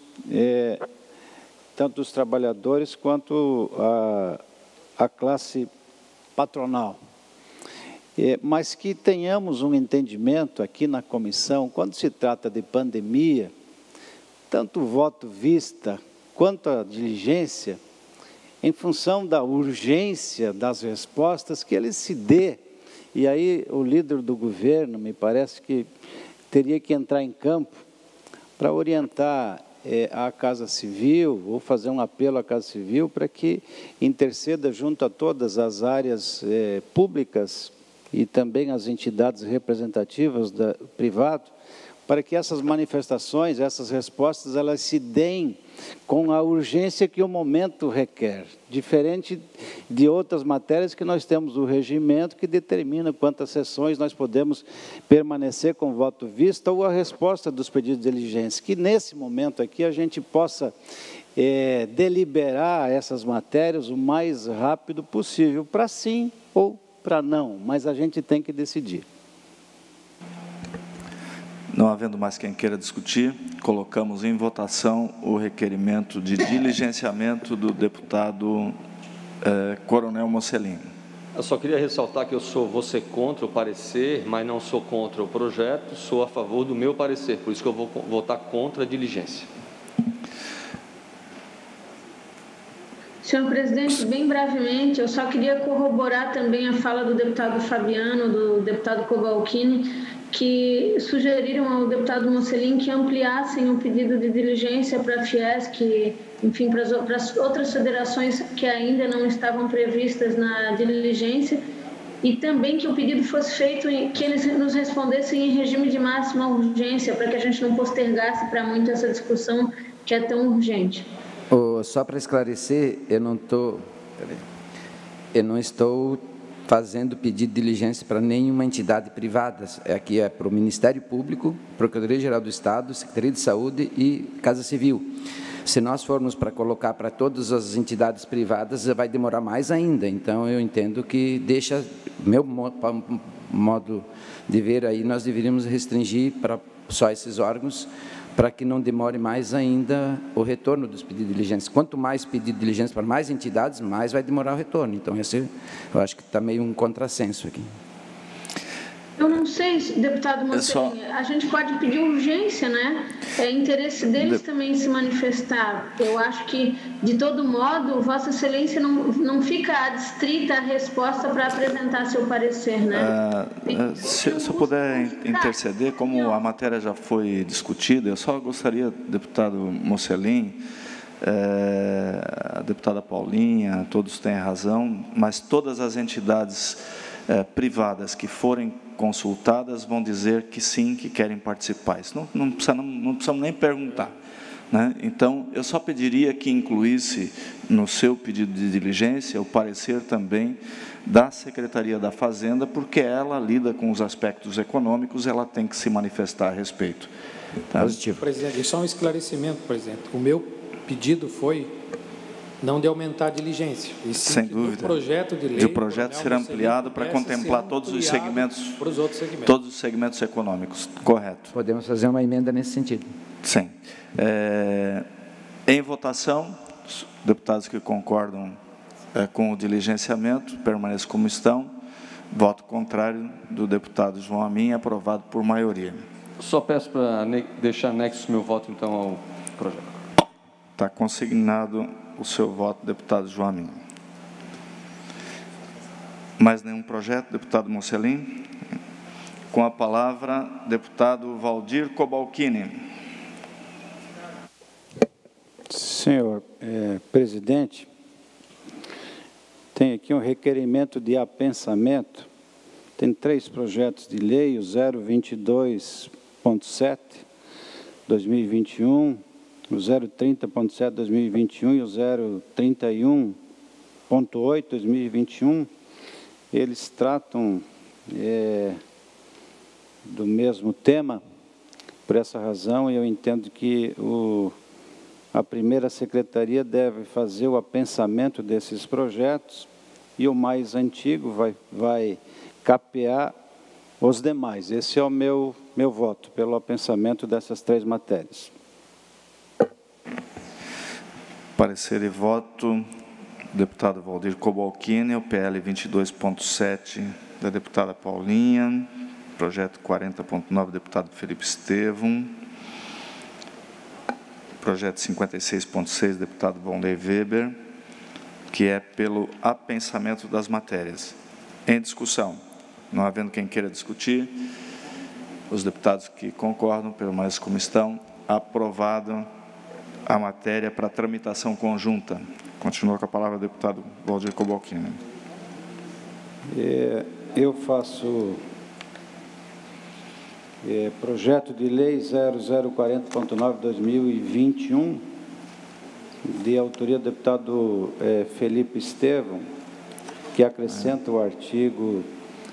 H: tanto os trabalhadores quanto a classe patronal. Mas que tenhamos um entendimento aqui na comissão, quando se trata de pandemia, tanto o voto vista quanto a diligência, em função da urgência das respostas, que ele se dê. E aí o líder do governo, me parece que teria que entrar em campo para orientar a Casa Civil, ou fazer um apelo à Casa Civil para que interceda junto a todas as áreas públicas e também as entidades representativas privado, para que essas manifestações, essas respostas, elas se deem com a urgência que o momento requer, diferente de outras matérias que nós temos o regimento que determina quantas sessões nós podemos permanecer com voto vista ou a resposta dos pedidos de diligência, que nesse momento aqui a gente possa deliberar essas matérias o mais rápido possível, para sim ou para não, mas a gente tem que decidir.
A: Não havendo mais quem queira discutir, colocamos em votação o requerimento de diligenciamento do deputado Coronel Mocelin.
F: Eu só queria ressaltar que vou ser contra o parecer, mas não sou contra o projeto, sou a favor do meu parecer, por isso que eu vou votar contra a diligência.
E: Senhor presidente, bem brevemente, eu só queria corroborar também a fala do deputado Fabiano, do deputado Cobalcini, que sugeriram ao deputado Mocelin que ampliassem o pedido de diligência para a Fiesc, enfim, para as outras federações que ainda não estavam previstas na diligência, e também que o pedido fosse feito, que eles nos respondessem em regime de máxima urgência, para que a gente não postergasse para muito essa discussão que é tão urgente.
D: Só para esclarecer, eu não estou fazendo pedido de diligência para nenhuma entidade privada. Aqui é para o Ministério Público, Procuradoria-Geral do Estado, Secretaria de Saúde e Casa Civil. Se nós formos para colocar para todas as entidades privadas, vai demorar mais ainda. Então, eu entendo que deixa, meu modo de ver aí, nós deveríamos restringir para só esses órgãos, para que não demore mais ainda o retorno dos pedidos de diligência. Quanto mais pedido de diligência para mais entidades, mais vai demorar o retorno. Então, eu acho que está meio um contrassenso aqui.
E: Eu não sei, deputado Mocelin, a gente pode pedir urgência, né? É interesse deles também se manifestar. Eu acho que, de todo modo, Vossa Excelência não fica adstrita à resposta para apresentar seu parecer, né?
A: Se eu puder interceder, como a matéria já foi discutida, eu só gostaria, deputado Mocelin, a deputada Paulinha, todos têm razão, mas todas as entidades privadas que forem consultadas vão dizer que sim, que querem participar. Isso não precisamos nem perguntar, né? Então, eu só pediria que incluísse no seu pedido de diligência o parecer também da Secretaria da Fazenda, porque ela lida com os aspectos econômicos, ela tem que se manifestar a respeito. Tá?
C: Positivo. Presidente, só um esclarecimento, presidente. O meu pedido foi não de aumentar a diligência. E sim,
A: sem dúvida.
C: O projeto de lei,
A: o projeto ser ampliado para contemplar todos os segmentos, todos os segmentos econômicos. Correto.
D: Podemos fazer uma emenda nesse sentido.
A: Sim. Em votação, os deputados que concordam com o diligenciamento permaneçam como estão. Voto contrário do deputado João Amin, aprovado por maioria.
F: Só peço para deixar anexo meu voto, então, ao projeto.
A: Está consignado o seu voto, deputado João Amin. Mais nenhum projeto, deputado Mocelin? Com a palavra, deputado Valdir Cobalcini.
H: Senhor presidente, tem aqui um requerimento de apensamento. Tem 3 projetos de lei, o 022.7, 2021, o 030.7, 2021 e o 031.8, 2021, eles tratam do mesmo tema. Por essa razão, eu entendo que a primeira secretaria deve fazer o apensamento desses projetos e o mais antigo vai capear os demais. Esse é o meu voto pelo apensamento dessas 3 matérias.
A: Parecer e voto, deputado Valdir Cobalcini, o PL 22.7 da deputada Paulinha, projeto 40.9, deputado Felipe Estevão, projeto 56.6, deputado Vonley Weber, que é pelo apensamento das matérias. Em discussão, não havendo quem queira discutir, os deputados que concordam permanecem como estão, aprovado a matéria para tramitação conjunta. Continua com a palavra o deputado Valdir Cobalcini.
H: Eu faço Projeto de Lei 0040.9/2021, de autoria do deputado Felipe Estevão, que acrescenta o artigo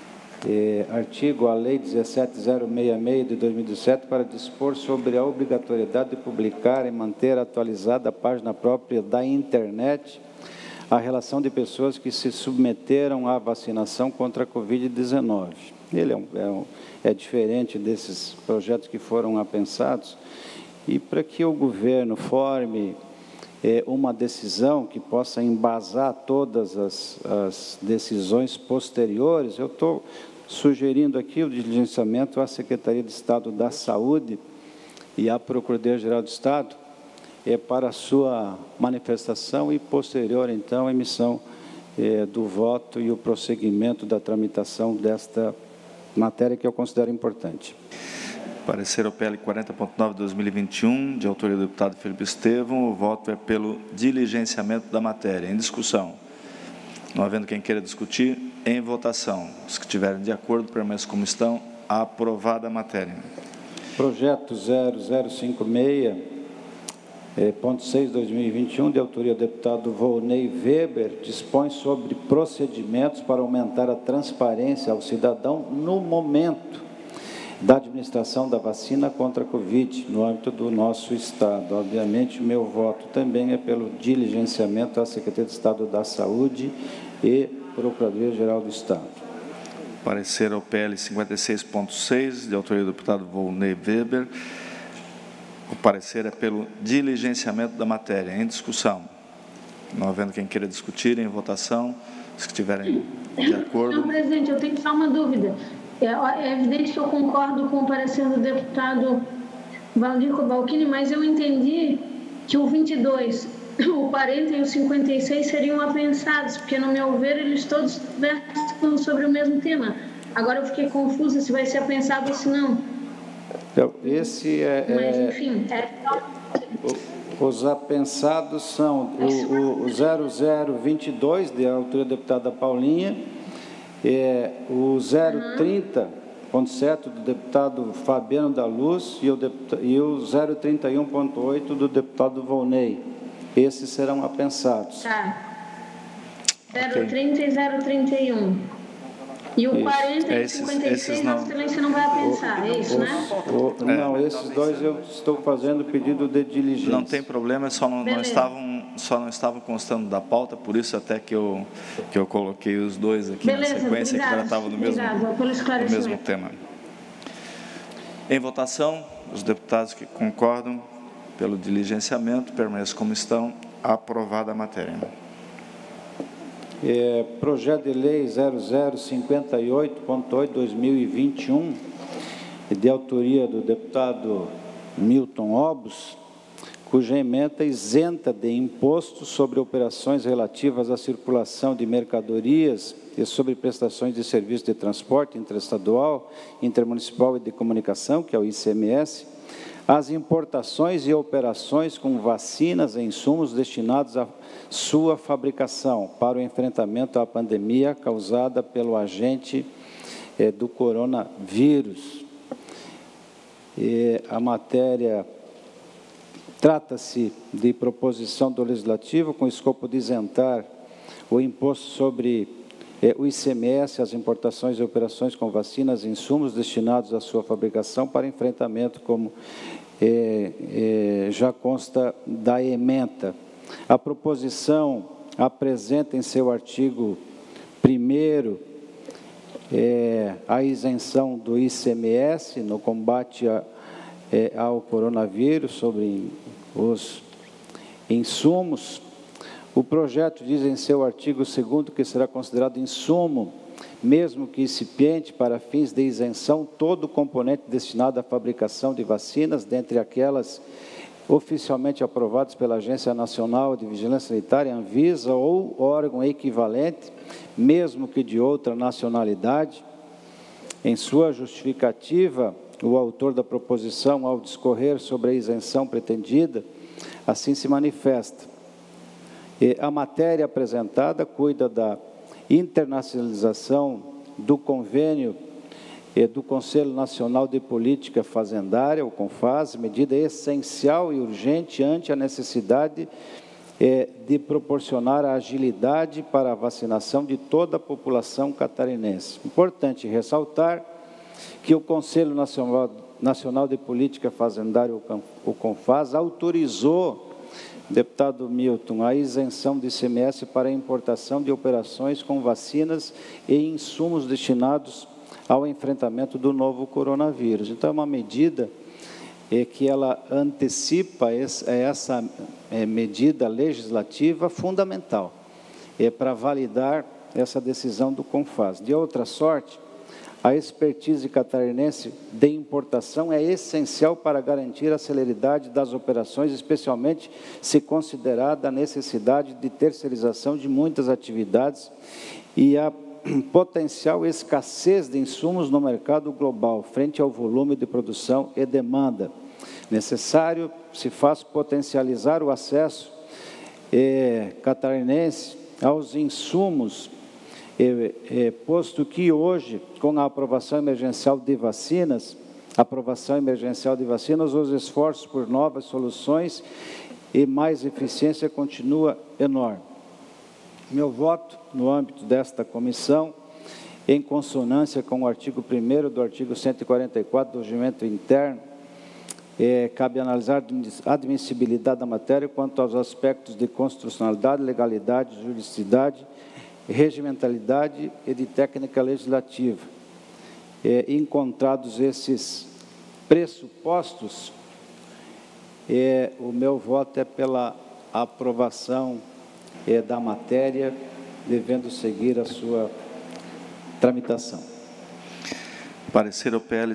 H: à Lei 17.066 de 2017 para dispor sobre a obrigatoriedade de publicar e manter atualizada a página própria da internet a relação de pessoas que se submeteram à vacinação contra a Covid-19. Ele é diferente desses projetos que foram apensados, e para que o governo forme uma decisão que possa embasar todas as decisões posteriores, eu estou sugerindo aqui o diligenciamento à Secretaria de Estado da Saúde e à Procuradoria-Geral do Estado para a sua manifestação e posterior, então, a emissão do voto e o prosseguimento da tramitação desta matéria que eu considero importante.
A: Parecer ao PL 40.9/2021, de autoria do deputado Felipe Estevão. O voto é pelo diligenciamento da matéria. Em discussão. Não havendo quem queira discutir, em votação. Os que estiverem de acordo, permaneçam como estão. Aprovada a matéria.
H: Projeto 0056.6/2021, de autoria do deputado Volney Weber, dispõe sobre procedimentos para aumentar a transparência ao cidadão no momento da administração da vacina contra a Covid, no âmbito do nosso Estado. Obviamente, o meu voto também é pelo diligenciamento à Secretaria de Estado da Saúde e Procuradoria-Geral do Estado.
A: Parecer ao PL 56.6, de autoria do deputado Volney Weber. O parecer é pelo diligenciamento da matéria. Em discussão. Não havendo quem queira discutir, em votação. Os que estiverem de acordo.
E: Não, presidente, eu tenho só uma dúvida. É evidente que eu concordo com o parecer do deputado Valdir Cobalcini, mas eu entendi que o 22, o 40 e o 56 seriam apensados, porque, no meu ver, eles todos versam sobre o mesmo tema. Agora eu fiquei confusa se vai ser apensado ou se não.
H: Então, esse
E: Mas, enfim,
H: os apensados são o 0022, de autoria da deputada Paulinha, o 030.7 do deputado Fabiano da Luz e o 031.8 do deputado Volney. Esses serão apensados.
E: Tá. 030 e 031. E o 40 e o 56, Vossa Excelência não vai apensar, é isso, né?
H: Não, esses dois eu estou fazendo pedido de diligência.
A: Não tem problema, só não estavam constando da pauta, por isso até que eu coloquei os dois aqui na sequência, que tratavam do mesmo tema. Em votação, os deputados que concordam pelo diligenciamento permaneçam como estão. Aprovada a matéria.
H: Projeto de Lei 0058.8/2021, de autoria do deputado Milton Obos, cuja ementa isenta de imposto sobre operações relativas à circulação de mercadorias e sobre prestações de serviço de transporte interestadual, intermunicipal e de comunicação, que é o ICMS, as importações e operações com vacinas e insumos destinados à sua fabricação para o enfrentamento à pandemia causada pelo agente do coronavírus. A matéria trata-se de proposição do Legislativo com escopo de isentar o imposto sobre o ICMS, as importações e operações com vacinas e insumos destinados à sua fabricação para enfrentamento, como já consta da ementa. A proposição apresenta em seu artigo 1º a isenção do ICMS no combate ao coronavírus sobre os insumos. O projeto diz em seu artigo 2º que será considerado insumo, mesmo que incipiente, para fins de isenção, todo componente destinado à fabricação de vacinas, dentre aquelas oficialmente aprovadas pela Agência Nacional de Vigilância Sanitária, Anvisa, ou órgão equivalente, mesmo que de outra nacionalidade. Em sua justificativa, o autor da proposição, ao discorrer sobre a isenção pretendida, assim se manifesta. A matéria apresentada cuida da internacionalização do convênio do Conselho Nacional de Política Fazendária, o CONFAS, medida essencial e urgente ante a necessidade de proporcionar a agilidade para a vacinação de toda a população catarinense. Importante ressaltar que o Conselho Nacional de Política Fazendária, o CONFAS, autorizou, deputado Milton, a isenção de ICMS para a importação de operações com vacinas e insumos destinados ao enfrentamento do novo coronavírus. Então, é uma medida que ela antecipa essa medida legislativa fundamental para validar essa decisão do CONFAS. De outra sorte, a expertise catarinense de importação é essencial para garantir a celeridade das operações, especialmente se considerada a necessidade de terceirização de muitas atividades e a potencial escassez de insumos no mercado global, frente ao volume de produção e demanda. Necessário se faz potencializar o acesso catarinense aos insumos, posto que hoje, com a aprovação emergencial de vacinas, os esforços por novas soluções e mais eficiência continua enorme. Meu voto, no âmbito desta comissão, em consonância com o artigo 1º do artigo 144 do Regimento Interno, cabe analisar a admissibilidade da matéria quanto aos aspectos de constitucionalidade, legalidade, juridicidade, regimentalidade e de técnica legislativa. Encontrados esses pressupostos, o meu voto é pela aprovação da matéria, devendo seguir a sua tramitação.
A: Parecer ao PL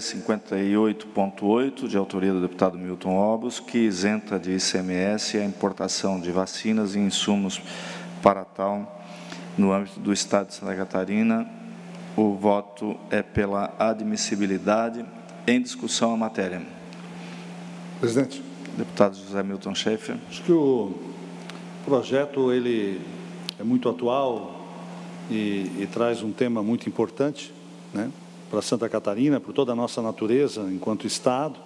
A: 58.8, de autoria do deputado Milton Obos, que isenta de ICMS a importação de vacinas e insumos para tal no âmbito do Estado de Santa Catarina. O voto é pela admissibilidade. Em discussão a matéria.
G: Presidente.
A: Deputado José Milton Schaeffer.
G: Acho que o projeto ele é muito atual e traz um tema muito importante, né, para Santa Catarina, por toda a nossa natureza enquanto Estado.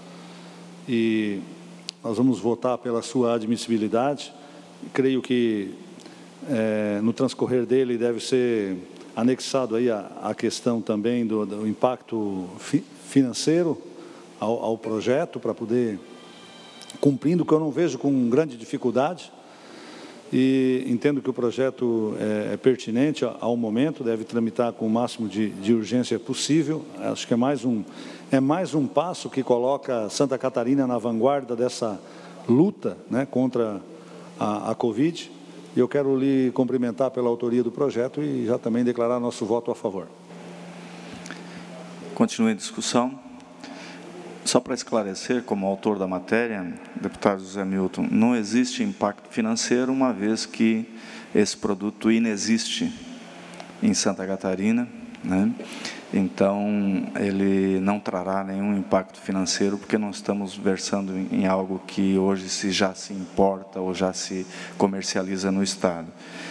G: E nós vamos votar pela sua admissibilidade. Creio que no transcorrer dele deve ser anexado aí a questão também do impacto financeiro ao projeto, para poder cumprindo, que eu não vejo com grande dificuldade, e entendo que o projeto é pertinente ao momento, deve tramitar com o máximo de urgência possível. Acho que é mais um passo que coloca Santa Catarina na vanguarda dessa luta, né, contra a Covid. E eu quero lhe cumprimentar pela autoria do projeto e já também declarar nosso voto a favor.
A: Continue a discussão. Só para esclarecer, como autor da matéria, deputado José Milton, não existe impacto financeiro, uma vez que esse produto inexiste em Santa Catarina, né? Então, ele não trará nenhum impacto financeiro, porque não estamos versando em algo que hoje já se importa ou já se comercializa no Estado.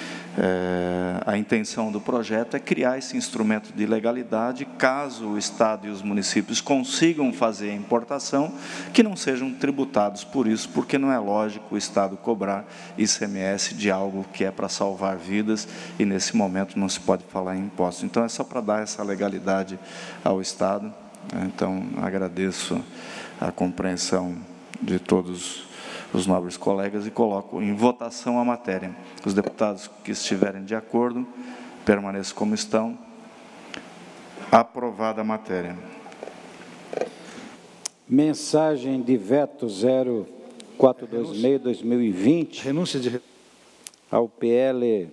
A: A intenção do projeto é criar esse instrumento de legalidade, caso o Estado e os municípios consigam fazer a importação, que não sejam tributados por isso, porque não é lógico o Estado cobrar ICMS de algo que é para salvar vidas, e nesse momento não se pode falar em impostos. Então, é só para dar essa legalidade ao Estado. Então, agradeço a compreensão de todos os nobres colegas e coloco em votação a matéria. Os deputados que estiverem de acordo, permaneçam como estão. Aprovada a matéria.
H: Mensagem de veto 0426-2020.
G: Renúncia de...
H: Ao PL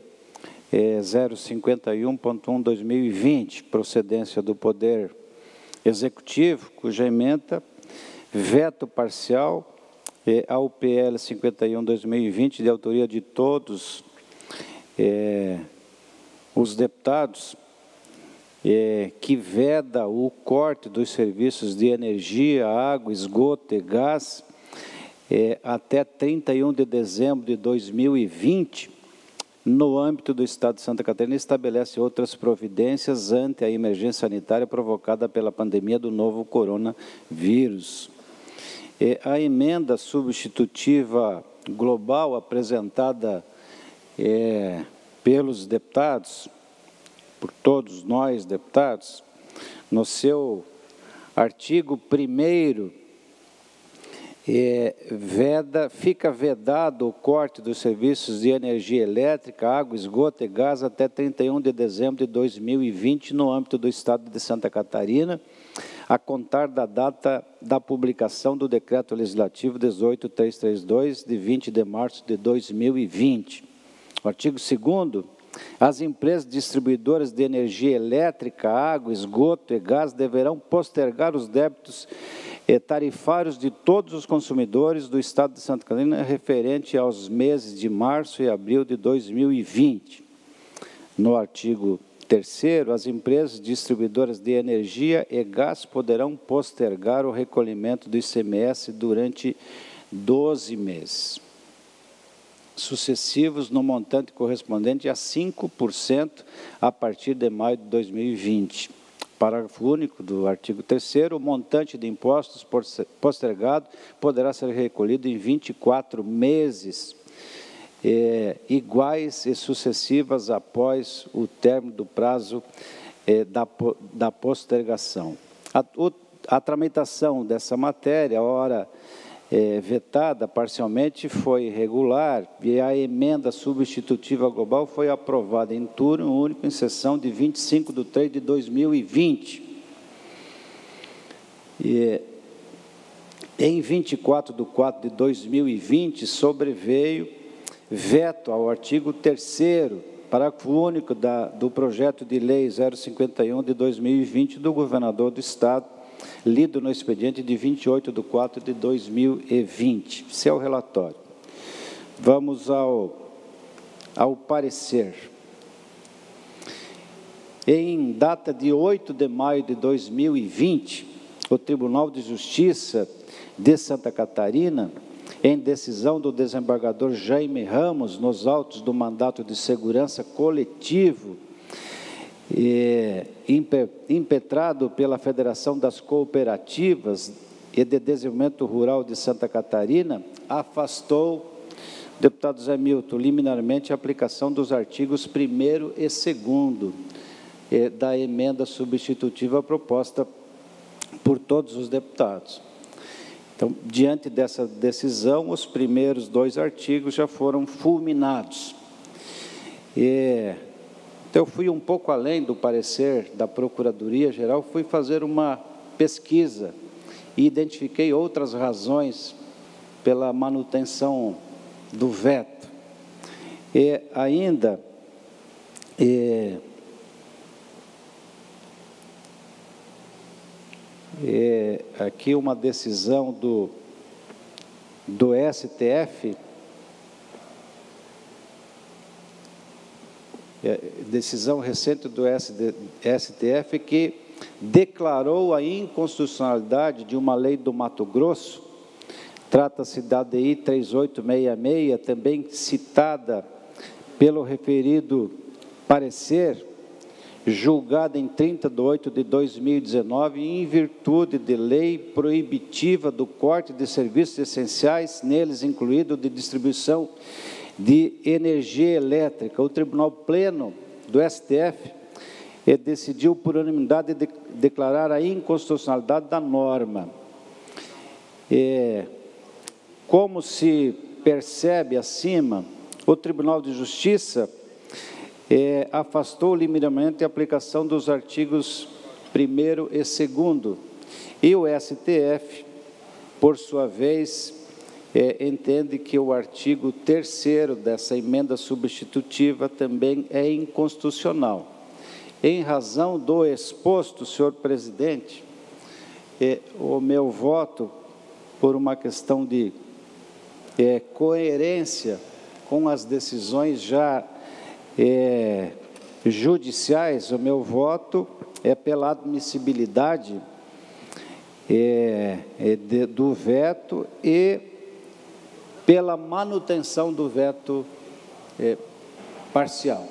H: 051.1-2020, procedência do Poder Executivo, cuja ementa veto parcial ao PL 51/2020, de autoria de todos os deputados, que veda o corte dos serviços de energia, água, esgoto e gás até 31 de dezembro de 2020, no âmbito do Estado de Santa Catarina, estabelece outras providências ante a emergência sanitária provocada pela pandemia do novo coronavírus. A emenda substitutiva global apresentada pelos deputados, por todos nós deputados, no seu artigo 1º, fica vedado o corte dos serviços de energia elétrica, água, esgoto e gás até 31 de dezembro de 2020 no âmbito do Estado de Santa Catarina, a contar da data da publicação do Decreto Legislativo 18.332, de 20 de março de 2020. O artigo 2º, as empresas distribuidoras de energia elétrica, água, esgoto e gás deverão postergar os débitos tarifários de todos os consumidores do Estado de Santa Catarina referente aos meses de março e abril de 2020. No artigo 3º, as empresas distribuidoras de energia e gás poderão postergar o recolhimento do ICMS durante 12 meses sucessivos no montante correspondente a 5% a partir de maio de 2020. Parágrafo único do artigo 3º, o montante de impostos postergado poderá ser recolhido em 24 meses, iguais e sucessivas após o término do prazo da postergação. A tramitação dessa matéria, ora vetada parcialmente, foi regular e a emenda substitutiva global foi aprovada em turno único em sessão de 25 de 3 de 2020. Em 24 de 4 de 2020, sobreveio veto ao artigo 3º, parágrafo único do projeto de lei 051 de 2020 do governador do Estado, lido no expediente de 28 de 4 de 2020. Esse é o relatório. Vamos ao parecer. Em data de 8 de maio de 2020, o Tribunal de Justiça de Santa Catarina, em decisão do desembargador Jaime Ramos, nos autos do mandato de segurança coletivo, impetrado pela Federação das Cooperativas e de Desenvolvimento Rural de Santa Catarina, afastou o deputado Zé Milton liminarmente a aplicação dos artigos 1º e 2º da emenda substitutiva proposta por todos os deputados. Então, diante dessa decisão, os primeiros 2 artigos já foram fulminados. Então, eu fui um pouco além do parecer da Procuradoria-Geral, fui fazer uma pesquisa e identifiquei outras razões pela manutenção do veto. E ainda, aqui uma decisão do STF, decisão recente do STF que declarou a inconstitucionalidade de uma lei do Mato Grosso, trata-se da ADI 3866, também citada pelo referido parecer, julgada em 30 de 8 de 2019, em virtude de lei proibitiva do corte de serviços essenciais, neles incluído de distribuição de energia elétrica. O Tribunal Pleno do STF decidiu por unanimidade declarar a inconstitucionalidade da norma. Como se percebe acima, o Tribunal de Justiça afastou liminarmente a aplicação dos artigos 1º e 2º, e o STF, por sua vez, entende que o artigo 3º dessa emenda substitutiva também é inconstitucional. Em razão do exposto, senhor presidente, o meu voto, por uma questão de coerência com as decisões já judiciais, o meu voto é pela admissibilidade do veto e pela manutenção do veto parcial.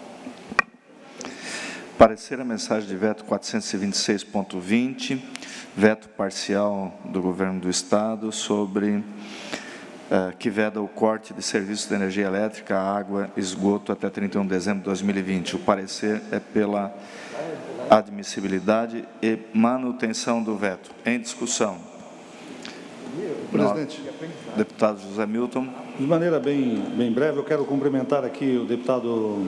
A: Parecer a mensagem de veto 426.20, veto parcial do Governo do Estado sobre que veda o corte de serviços de energia elétrica, água, esgoto até 31 de dezembro de 2020. O parecer é pela admissibilidade e manutenção do veto. Em discussão.
G: Presidente.
A: Deputado José Milton.
G: De maneira bem breve, eu quero cumprimentar aqui o deputado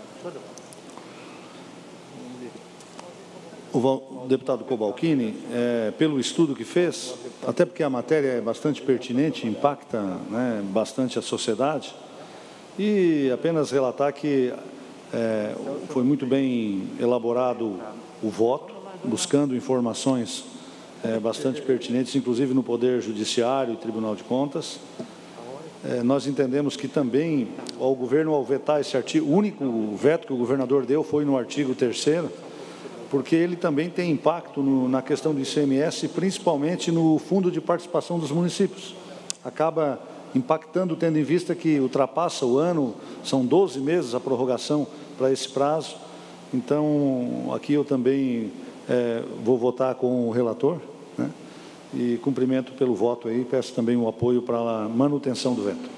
G: Cobalcini, pelo estudo que fez, até porque a matéria é bastante pertinente, impacta, né, bastante a sociedade, e apenas relatar que foi muito bem elaborado o voto, buscando informações bastante pertinentes, inclusive no Poder Judiciário e Tribunal de Contas. Nós entendemos que também o governo, ao vetar esse artigo, o único veto que o governador deu foi no artigo 3º, porque ele também tem impacto na questão do ICMS, principalmente no Fundo de Participação dos Municípios. Acaba impactando, tendo em vista que ultrapassa o ano, são 12 meses a prorrogação para esse prazo. Então, aqui eu também vou votar com o relator, né? E cumprimento pelo voto aí, peço também o apoio para a manutenção do veto.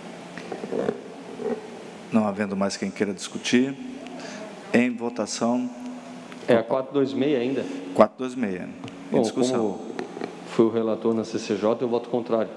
A: Não havendo mais quem queira discutir, em votação...
F: É a 426 ainda?
A: 426. Em discussão.
F: Como foi o relator na CCJ, eu voto contrário.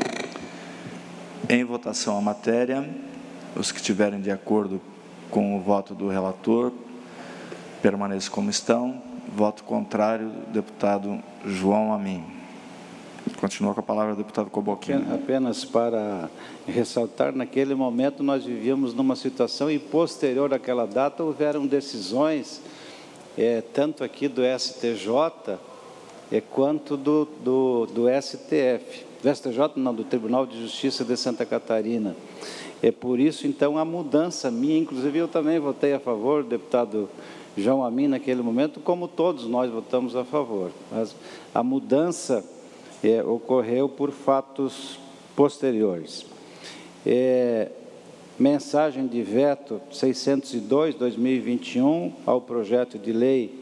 A: Em votação a matéria, os que estiverem de acordo com o voto do relator, permaneçam como estão. Voto contrário, deputado João Amin. Continua com a palavra o deputado Cobalcini.
H: Apenas para ressaltar, naquele momento nós vivíamos numa situação e posterior àquela data houveram decisões tanto aqui do STJ quanto do STF. Do STJ não, do Tribunal de Justiça de Santa Catarina. Por isso, então, a mudança minha, inclusive eu também votei a favor, deputado João Amin, naquele momento, como todos nós votamos a favor. Mas a mudança ocorreu por fatos posteriores. Mensagem de veto 602/2021 ao projeto de lei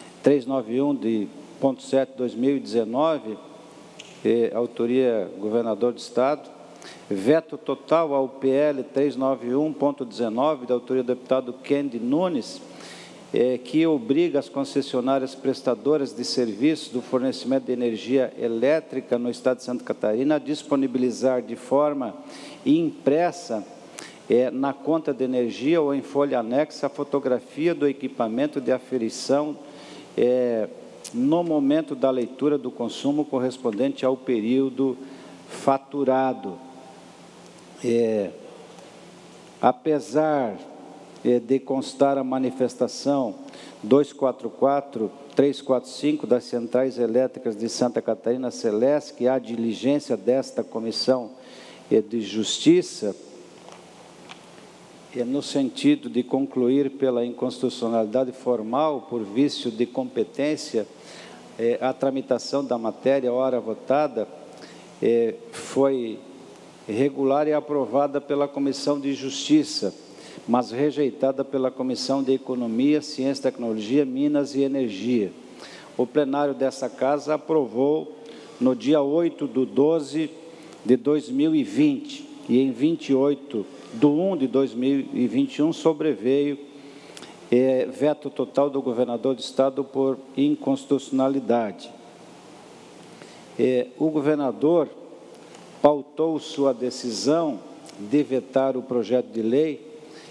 H: 391.7/2019, autoria governador do Estado. Veto total ao PL 391.19, da autoria do deputado Kendi Nunes, que obriga as concessionárias prestadoras de serviços do fornecimento de energia elétrica no Estado de Santa Catarina a disponibilizar de forma impressa na conta de energia ou em folha anexa a fotografia do equipamento de aferição no momento da leitura do consumo correspondente ao período faturado. Apesar de constar a manifestação 244-345 das Centrais Elétricas de Santa Catarina, Celesc, a diligência desta Comissão de Justiça, no sentido de concluir pela inconstitucionalidade formal, por vício de competência, a tramitação da matéria, ora votada, foi regular e aprovada pela Comissão de Justiça, mas rejeitada pela Comissão de Economia, Ciência, Tecnologia, Minas e Energia. O plenário dessa Casa aprovou no dia 8/12/2020 e em 28/1/2021 sobreveio veto total do governador do Estado por inconstitucionalidade. O governador pautou sua decisão de vetar o projeto de lei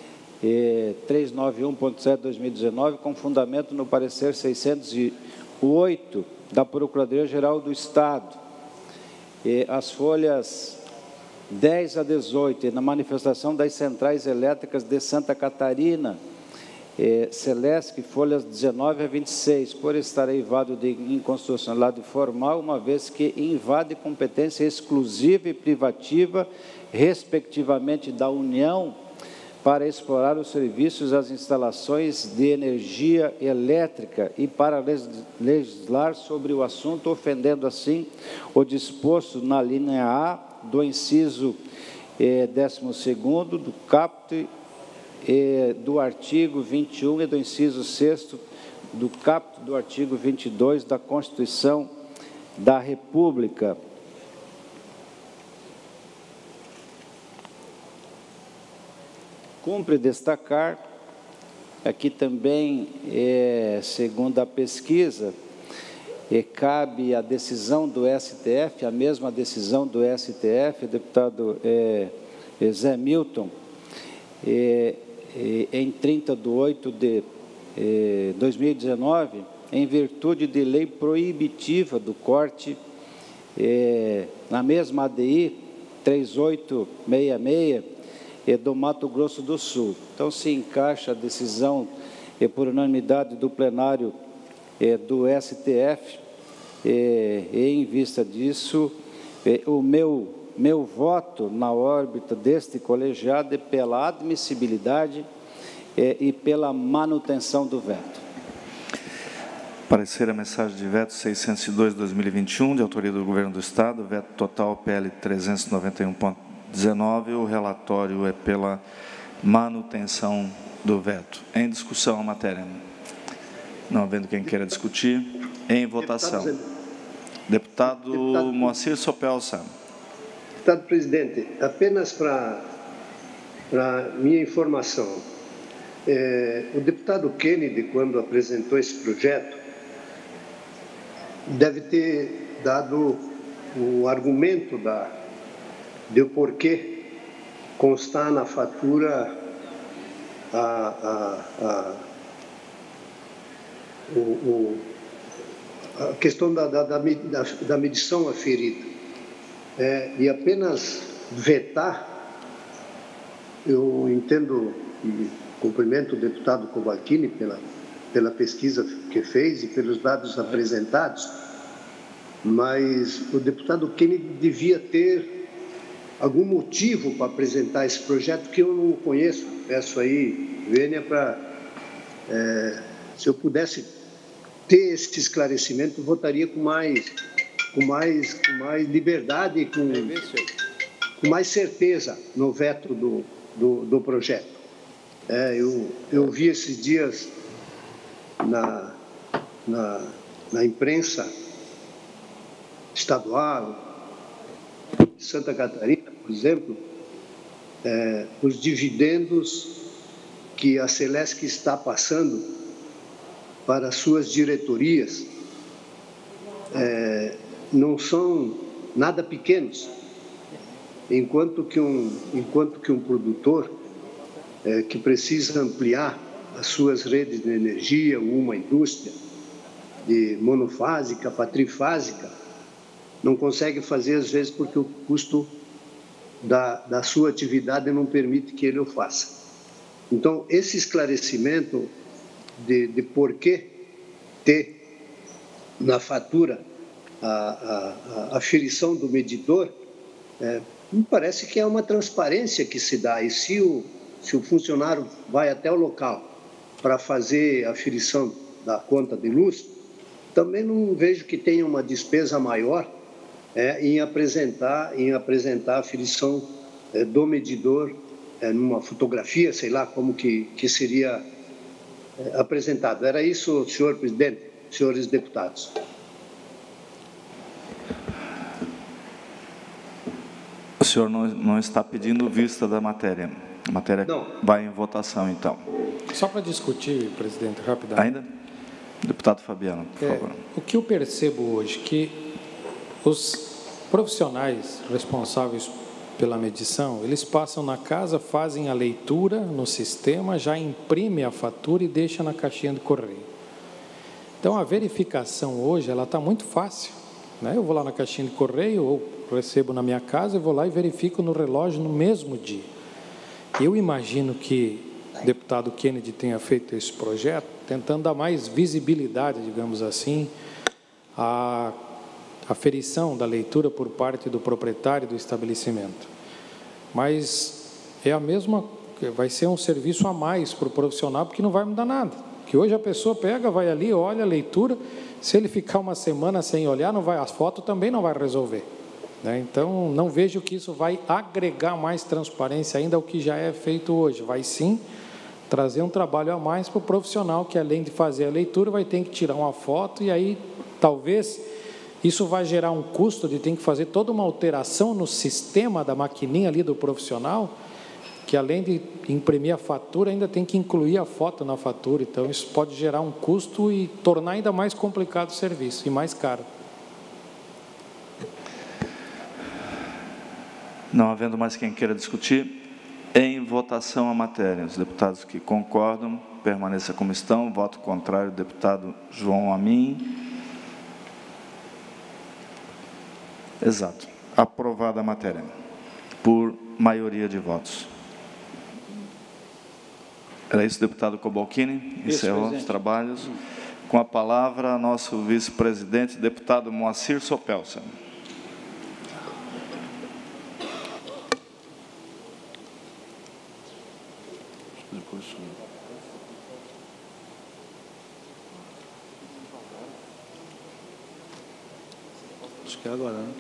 H: 391.7/2019 com fundamento no parecer 608 da Procuradoria-Geral do Estado. As folhas 10 a 18, na manifestação das Centrais Elétricas de Santa Catarina, Celesc, folhas 19 a 26, por estar eivado de inconstitucionalidade formal, uma vez que invade competência exclusiva e privativa, respectivamente, da União, para explorar os serviços e as instalações de energia elétrica e para legislar sobre o assunto, ofendendo, assim, o disposto na linha A do inciso 12º do caput do artigo 21 e do inciso 6º do caput do artigo 22 da Constituição da República. Cumpre destacar, aqui também, segundo a pesquisa, cabe a decisão do STF, a mesma decisão do STF, deputado Zé Milton, em 30/8/2019, em virtude de lei proibitiva do corte, na mesma ADI 3866, do Mato Grosso do Sul. Então, se encaixa a decisão por unanimidade do plenário do STF, e em vista disso, o meu voto na órbita deste colegiado é pela admissibilidade e pela manutenção do veto.
A: Parecer a mensagem de veto 602/2021, de autoria do Governo do Estado, veto total PL 391.19, o relatório é pela manutenção do veto. Em discussão a matéria. Não havendo quem queira discutir, em votação. Deputado Moacir Sopelsa.
I: Deputado presidente, apenas para minha informação, o deputado Kennedy, quando apresentou esse projeto, deve ter dado o argumento do porquê constar na fatura a questão da medição aferida. E apenas vetar, eu entendo e cumprimento o deputado Covalcini pela pesquisa que fez e pelos dados apresentados, mas o deputado Kennedy devia ter algum motivo para apresentar esse projeto que eu não conheço. Peço aí, Vênia, para, se eu pudesse ter esse esclarecimento, votaria com mais liberdade e com mais certeza no veto do projeto. Eu vi esses dias na imprensa estadual, de Santa Catarina, por exemplo, os dividendos que a Celesc está passando para suas diretorias não são nada pequenos, enquanto que um produtor que precisa ampliar as suas redes de energia, uma indústria de monofásica para trifásica, não consegue fazer, às vezes, porque o custo da sua atividade não permite que ele o faça. Então, esse esclarecimento de por que ter na fatura a aferição do medidor, me parece que é uma transparência que se dá. E se o funcionário vai até o local para fazer a aferição da conta de luz, também não vejo que tenha uma despesa maior em apresentar a aferição do medidor numa fotografia, sei lá como que seria apresentado. Era isso, senhor presidente, senhores deputados.
A: O senhor não está pedindo vista da matéria. A matéria vai em votação, então.
C: Só para discutir, presidente, rapidamente.
A: Ainda? Deputado Fabiano, por favor.
C: O que eu percebo hoje, que os profissionais responsáveis pela medição, eles passam na casa, fazem a leitura no sistema, já imprime a fatura e deixa na caixinha de correio. Então, a verificação hoje, ela está muito fácil, né? Eu vou lá na caixinha de correio, ou recebo na minha casa, eu vou lá e verifico no relógio no mesmo dia. Eu imagino que o deputado Kennedy tenha feito esse projeto tentando dar mais visibilidade, digamos assim, à aferição da leitura por parte do proprietário do estabelecimento. Mas é a mesma, vai ser um serviço a mais para o profissional, porque não vai mudar nada. Que hoje a pessoa pega, vai ali, olha a leitura, se ele ficar uma semana sem olhar, não vai, as fotos também não vai resolver. Então, não vejo que isso vai agregar mais transparência ainda ao que já é feito hoje. Vai sim trazer um trabalho a mais para o profissional, que além de fazer a leitura, vai ter que tirar uma foto, e aí talvez isso vai gerar um custo de ter que fazer toda uma alteração no sistema da maquininha ali do profissional, que além de imprimir a fatura, ainda tem que incluir a foto na fatura. Então, isso pode gerar um custo e tornar ainda mais complicado o serviço e mais caro.
A: Não havendo mais quem queira discutir, em votação a matéria. Os deputados que concordam, permaneça como estão. Voto contrário, deputado João Amin. Exato. Aprovada a matéria, por maioria de votos. Era isso, deputado Cobalcini. Encerrou os trabalhos. Com a palavra, nosso vice-presidente, deputado Moacir Sopelsa.
G: Acho que é agora, né?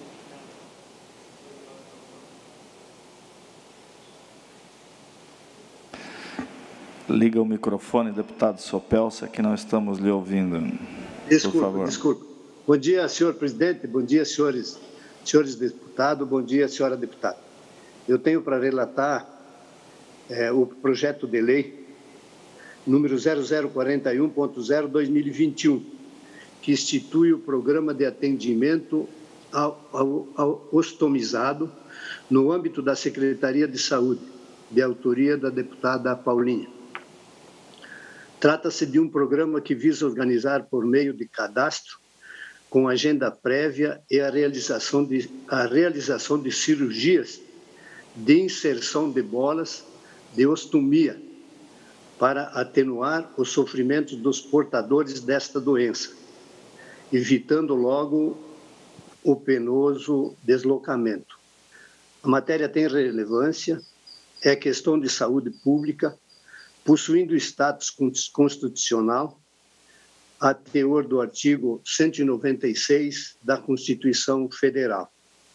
A: Liga o microfone, deputado Sopelsa, que não estamos lhe ouvindo.
I: Desculpa,
A: por favor.
I: desculpa. Bom dia, senhor presidente, bom dia, senhores deputados, bom dia, senhora deputada. Eu tenho para relatar o projeto de lei número 0041.0/2021, que institui o programa de atendimento ao ostomizado no âmbito da Secretaria de Saúde, de autoria da deputada Paulinha. Trata-se de um programa que visa organizar, por meio de cadastro, com agenda prévia e a realização de cirurgias de inserção de bolas de ostomia para atenuar os sofrimentos dos portadores desta doença, evitando logo o penoso deslocamento. A matéria tem relevância, é questão de saúde pública, possuindo status constitucional, a teor do artigo 196 da Constituição Federal.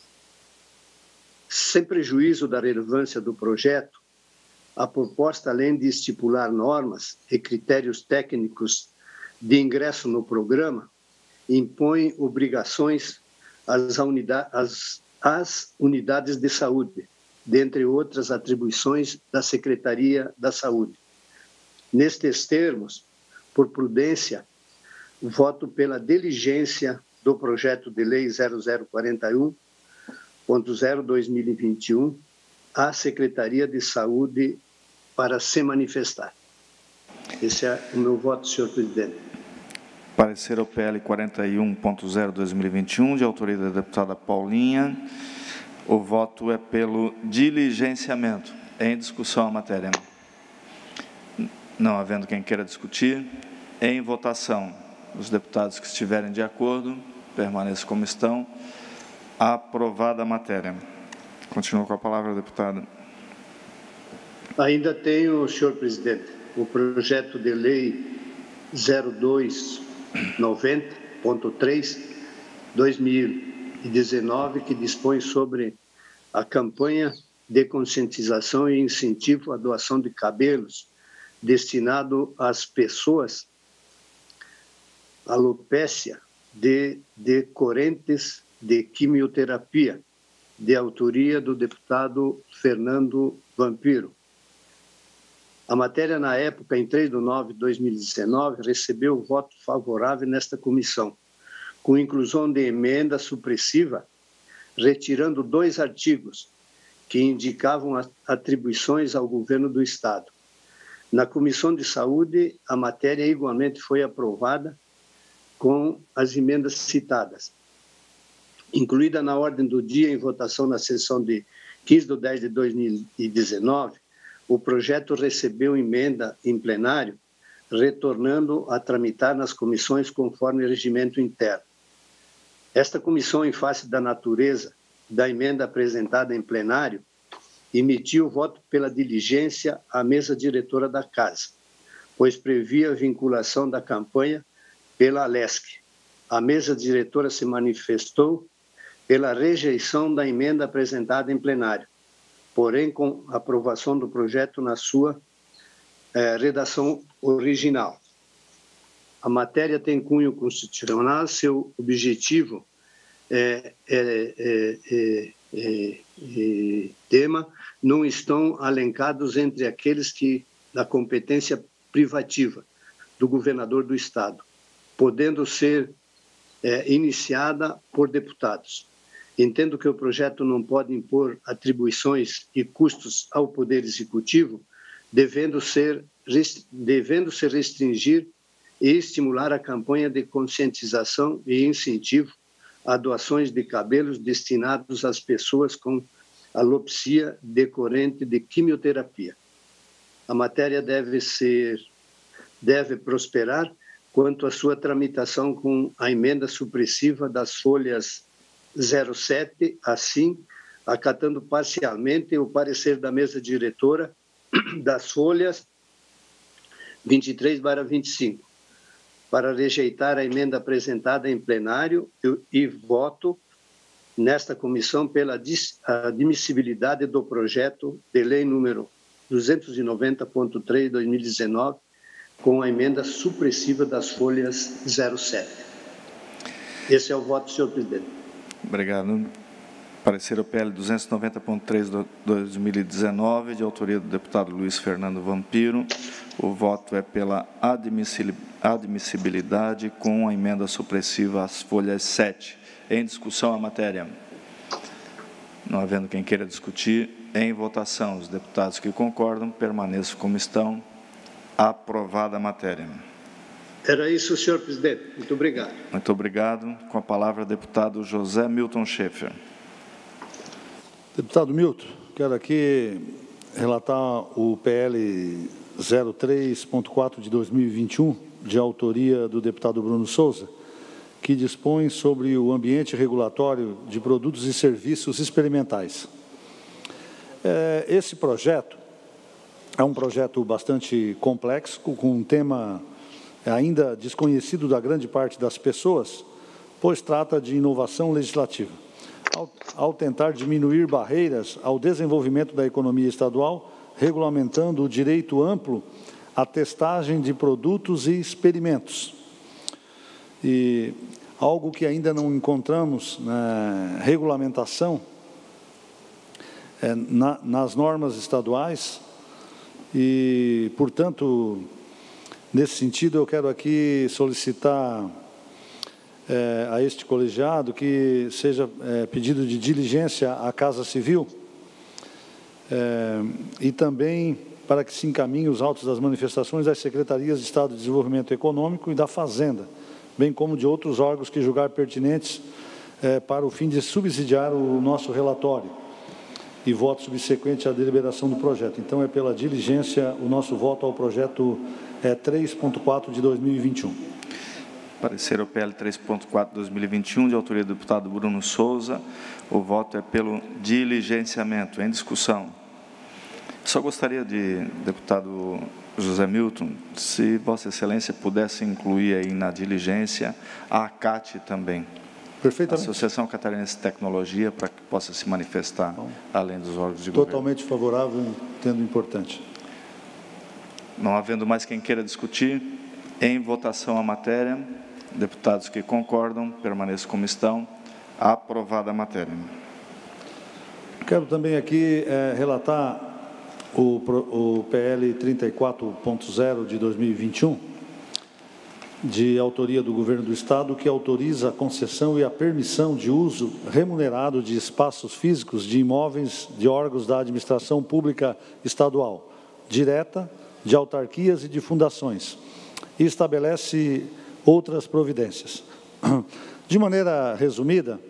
I: Sem prejuízo da relevância do projeto, a proposta, além de estipular normas e critérios técnicos de ingresso no programa, impõe obrigações às unidades de saúde, dentre outras atribuições da Secretaria da Saúde. Nestes termos, por prudência, voto pela diligência do projeto de lei 0041.0/2021 à Secretaria de Saúde para se manifestar. Esse é o meu voto, senhor presidente.
A: Parecer ao PL 41.0/2021, de autoria da deputada Paulinha. O voto é pelo diligenciamento. Em discussão a matéria. Não havendo quem queira discutir, em votação, os deputados que estiverem de acordo, permaneçam como estão. Aprovada a matéria. Continua com a palavra, deputada.
I: Ainda tenho, senhor presidente, o projeto de lei 0290.3/2019, que dispõe sobre a campanha de conscientização e incentivo à doação de cabelos destinado às pessoas alopécia decorrentes de quimioterapia, de autoria do deputado Fernando Vampiro. A matéria, na época, em 3 de nove de 2019, recebeu voto favorável nesta comissão, com inclusão de emenda supressiva, retirando 2 artigos que indicavam atribuições ao governo do Estado. Na Comissão de Saúde, a matéria igualmente foi aprovada com as emendas citadas. Incluída na ordem do dia em votação na sessão de 15 de 10 de 2019, o projeto recebeu emenda em plenário, retornando a tramitar nas comissões conforme regimento interno. Esta comissão, em face da natureza da emenda apresentada em plenário, emitiu voto pela diligência à mesa diretora da Casa, pois previa a vinculação da campanha pela Alesc. A mesa diretora se manifestou pela rejeição da emenda apresentada em plenário, porém com aprovação do projeto na sua redação original. A matéria tem cunho constitucional, seu objetivo tema não estão alencados entre aqueles que da competência privativa do governador do Estado, podendo ser iniciada por deputados. Entendo que o projeto não pode impor atribuições e custos ao Poder Executivo, devendo se restringir e estimular a campanha de conscientização e incentivo a doações de cabelos destinados às pessoas com alopecia decorrente de quimioterapia. A matéria deve prosperar quanto à sua tramitação com a emenda supressiva das folhas 07, assim, acatando parcialmente o parecer da mesa diretora das folhas 23/25, para rejeitar a emenda apresentada em plenário e voto nesta comissão pela admissibilidade do projeto de lei número 290.3/2019, com a emenda supressiva das folhas 07. Esse é o voto, senhor presidente.
A: Obrigado. Parecer o PL 290.3/2019, de autoria do deputado Luiz Fernando Vampiro. O voto é pela admissibilidade com a emenda supressiva às folhas 7. Em discussão a matéria. Não havendo quem queira discutir, em votação, os deputados que concordam permaneçam como estão. Aprovada a matéria.
I: Era isso, senhor presidente. Muito obrigado.
A: Muito obrigado. Com a palavra, o deputado José Milton Schaefer.
G: Deputado Milton, quero aqui relatar o PL 03.4 de 2021, de autoria do deputado Bruno Souza, que dispõe sobre o ambiente regulatório de produtos e serviços experimentais. Esse projeto é um projeto bastante complexo, com um tema ainda desconhecido da grande parte das pessoas, pois trata de inovação legislativa. Ao tentar diminuir barreiras ao desenvolvimento da economia estadual, regulamentando o direito amplo à testagem de produtos e experimentos. E algo que ainda não encontramos na regulamentação nas normas estaduais e, portanto, nesse sentido, eu quero aqui solicitar a este colegiado que seja pedido de diligência à Casa Civil e também para que se encaminhe os autos das manifestações às Secretarias de Estado de Desenvolvimento Econômico e da Fazenda, bem como de outros órgãos que julgar pertinentes para o fim de subsidiar o nosso relatório e voto subsequente à deliberação do projeto. Então, é pela diligência o nosso voto ao projeto 3.4 de 2021.
A: Parecer o PL 3.4 de 2021, de autoria do deputado Bruno Souza. O voto é pelo diligenciamento. Em discussão. Só gostaria de, deputado José Milton, se Vossa Excelência pudesse incluir aí na diligência a ACAT também.
G: Perfeitamente.
A: Associação Catarinense de Tecnologia, para que possa se manifestar além dos órgãos de governo.
G: Totalmente favorável, entendo importante.
A: Não havendo mais quem queira discutir, em votação a matéria, deputados que concordam, permaneçam como estão. Aprovada a matéria.
G: Quero também aqui relatar o PL 34.0 de 2021, de autoria do Governo do Estado, que autoriza a concessão e a permissão de uso remunerado de espaços físicos de imóveis de órgãos da administração pública estadual, direta, de autarquias e de fundações, e estabelece outras providências. De maneira resumida,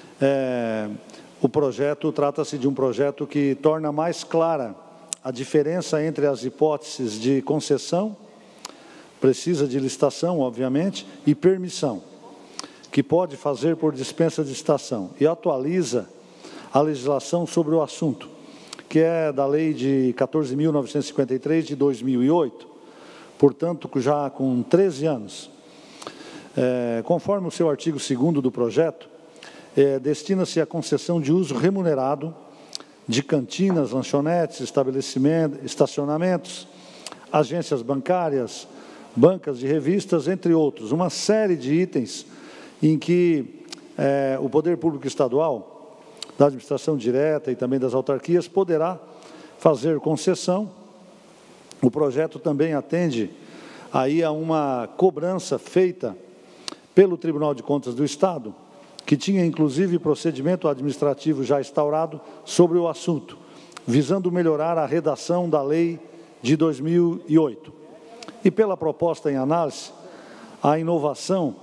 G: o projeto trata-se de um projeto que torna mais clara a diferença entre as hipóteses de concessão, precisa de licitação, obviamente, e permissão, que pode fazer por dispensa de licitação, e atualiza a legislação sobre o assunto, que é da Lei de 14.953 de 2008, portanto, já com 13 anos. Conforme o seu artigo 2º do projeto, destina-se à concessão de uso remunerado de cantinas, lanchonetes, estacionamentos, agências bancárias, bancas de revistas, entre outros. Uma série de itens em que o poder público estadual, da administração direta e também das autarquias, poderá fazer concessão. O projeto também atende aí a uma cobrança feita pelo Tribunal de Contas do Estado, que tinha inclusive procedimento administrativo já instaurado sobre o assunto, visando melhorar a redação da lei de 2008. E pela proposta em análise, a inovação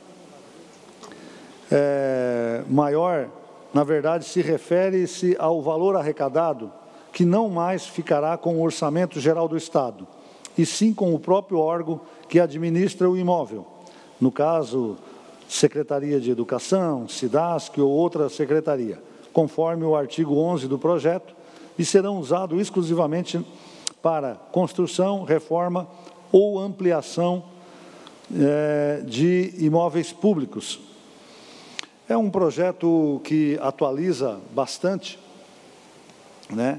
G: maior, na verdade, se refere-se ao valor arrecadado, que não mais ficará com o Orçamento Geral do Estado, e sim com o próprio órgão que administra o imóvel, no caso, Secretaria de Educação, SIDASC ou outra secretaria, conforme o artigo 11 do projeto, e serão usados exclusivamente para construção, reforma ou ampliação de imóveis públicos. É um projeto que atualiza bastante, né,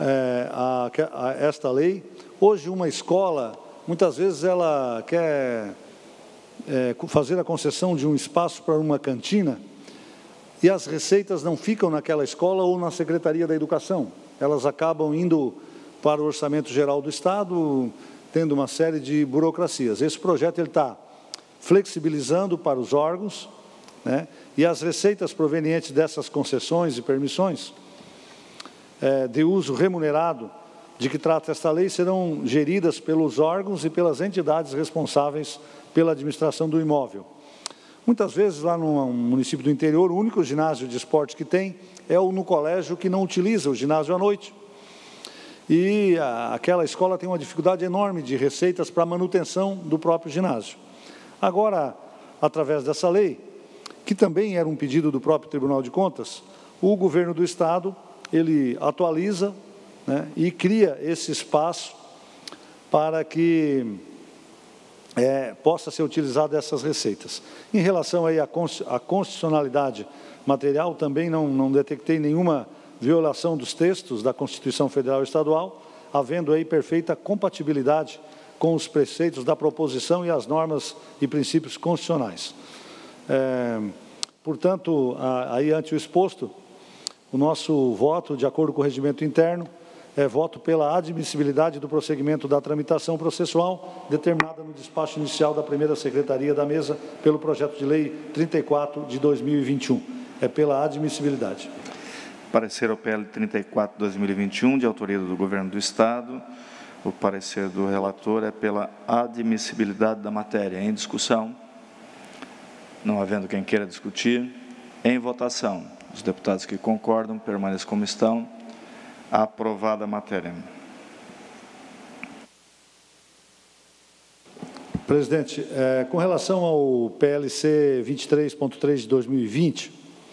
G: esta lei. Hoje, uma escola, muitas vezes, ela quer fazer a concessão de um espaço para uma cantina e as receitas não ficam naquela escola ou na Secretaria da Educação. Elas acabam indo para o Orçamento Geral do Estado, tendo uma série de burocracias. Esse projeto está flexibilizando para os órgãos, né, e as receitas provenientes dessas concessões e permissões de uso remunerado de que trata esta lei serão geridas pelos órgãos e pelas entidades responsáveis pela administração do imóvel. Muitas vezes, lá no município do interior, o único ginásio de esporte que tem é o no colégio que não utiliza o ginásio à noite. E aquela escola tem uma dificuldade enorme de receitas para a manutenção do próprio ginásio. Agora, através dessa lei, que também era um pedido do próprio Tribunal de Contas, o governo do Estado, ele atualiza, né, e cria esse espaço para que possa ser utilizado essas receitas. Em relação aí à constitucionalidade material, também não detectei nenhuma violação dos textos da Constituição Federal e Estadual, havendo aí perfeita compatibilidade com os preceitos da proposição e as normas e princípios constitucionais. Portanto, aí ante o exposto, o nosso voto, de acordo com o regimento interno, é voto pela admissibilidade do prosseguimento da tramitação processual determinada no despacho inicial da primeira secretaria da mesa pelo projeto de lei 34 de 2021. É pela admissibilidade.
A: Parecer ao PL 34 de 2021, de autoria do Governo do Estado. O parecer do relator é pela admissibilidade da matéria. Em discussão. Não havendo quem queira discutir, em votação. Os deputados que concordam permaneçam como estão. Aprovada a matéria.
G: Presidente, com relação ao PLC 23.3 de 2020,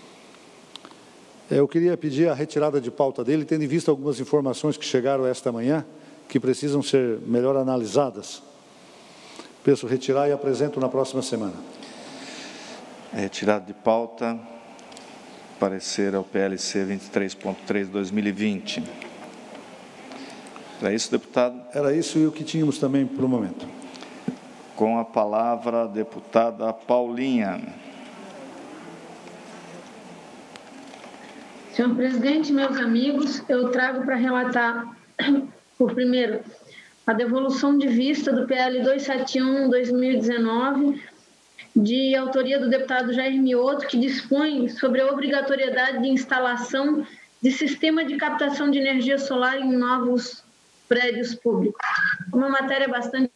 G: eu queria pedir a retirada de pauta dele, tendo em vista algumas informações que chegaram esta manhã, que precisam ser melhor analisadas. Peço retirar e apresento na próxima semana.
A: Retirada de pauta. Parecer ao PLC 23.3 de 2020. Era isso, deputado?
G: Era isso e o que tínhamos também para o momento.
A: Com a palavra, a deputada Paulinha.
E: Senhor presidente, meus amigos, eu trago para relatar, por primeiro, a devolução de vista do PL 271/2019, de autoria do deputado Jair Mioto, que dispõe sobre a obrigatoriedade de instalação de sistema de captação de energia solar em novos prédios públicos. Uma matéria bastante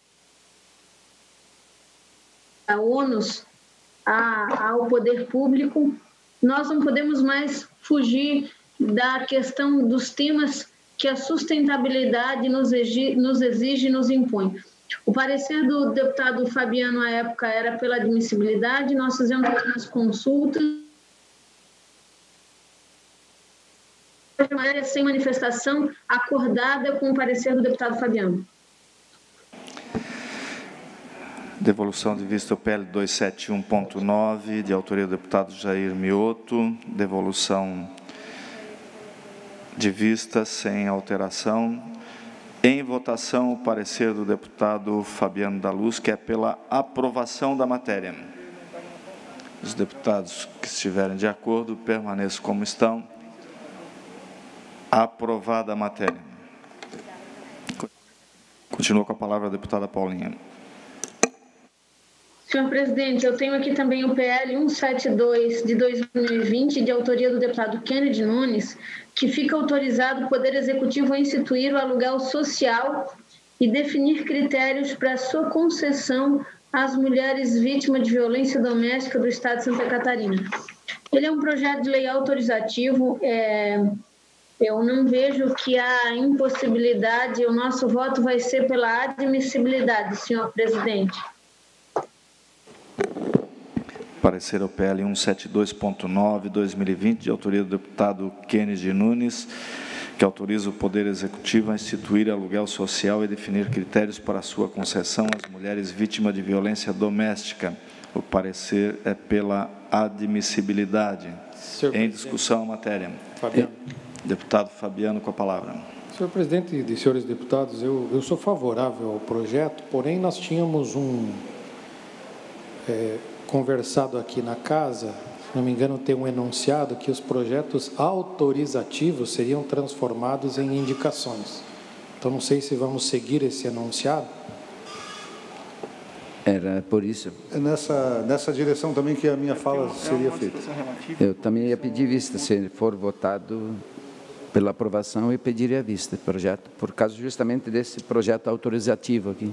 E: ônus ao poder público. Nós não podemos mais fugir da questão dos temas que a sustentabilidade nos exige e nos impõe. O parecer do deputado Fabiano, à época, era pela admissibilidade. Nós fizemos algumas consultas. Sem manifestação, acordada com o parecer do deputado Fabiano.
A: Devolução de vista ao PL 271.9, de autoria do deputado Jair Mioto. Devolução de vista sem alteração. Em votação, o parecer do deputado Fabiano da Luz, que é pela aprovação da matéria. Os deputados que estiverem de acordo, permaneçam como estão. Aprovada a matéria. Continua com a palavra a deputada Paulinha.
E: Senhor presidente, eu tenho aqui também o PL 172 de 2020, de autoria do deputado Kennedy Nunes, que fica autorizado o Poder Executivo a instituir o aluguel social e definir critérios para sua concessão às mulheres vítimas de violência doméstica do Estado de Santa Catarina. Ele é um projeto de lei autorizativo, eu não vejo que há impossibilidade, o nosso voto vai ser pela admissibilidade, senhor presidente.
A: Parecer ao PL 172.9, 2020, de autoria do deputado Kennedy Nunes, que autoriza o Poder Executivo a instituir aluguel social e definir critérios para sua concessão às mulheres vítimas de violência doméstica. O parecer é pela admissibilidade. Em discussão a matéria.
C: Fabiano.
A: Deputado Fabiano, com a palavra.
C: Senhor presidente e senhores deputados, eu sou favorável ao projeto, porém nós tínhamos conversado aqui na casa, se não me engano, tem um enunciado que os projetos autorizativos seriam transformados em indicações. Então, não sei se vamos seguir esse enunciado.
D: Era por isso.
G: É nessa direção também que a minha fala seria feita.
D: Eu também ia pedir vista, se for votado pela aprovação, eu pediria vista do projeto, por causa justamente desse projeto autorizativo aqui.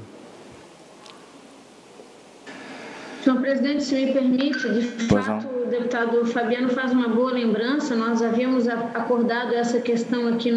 E: Senhor presidente, se me permite, de fato, o deputado Fabiano faz uma boa lembrança, nós havíamos acordado essa questão aqui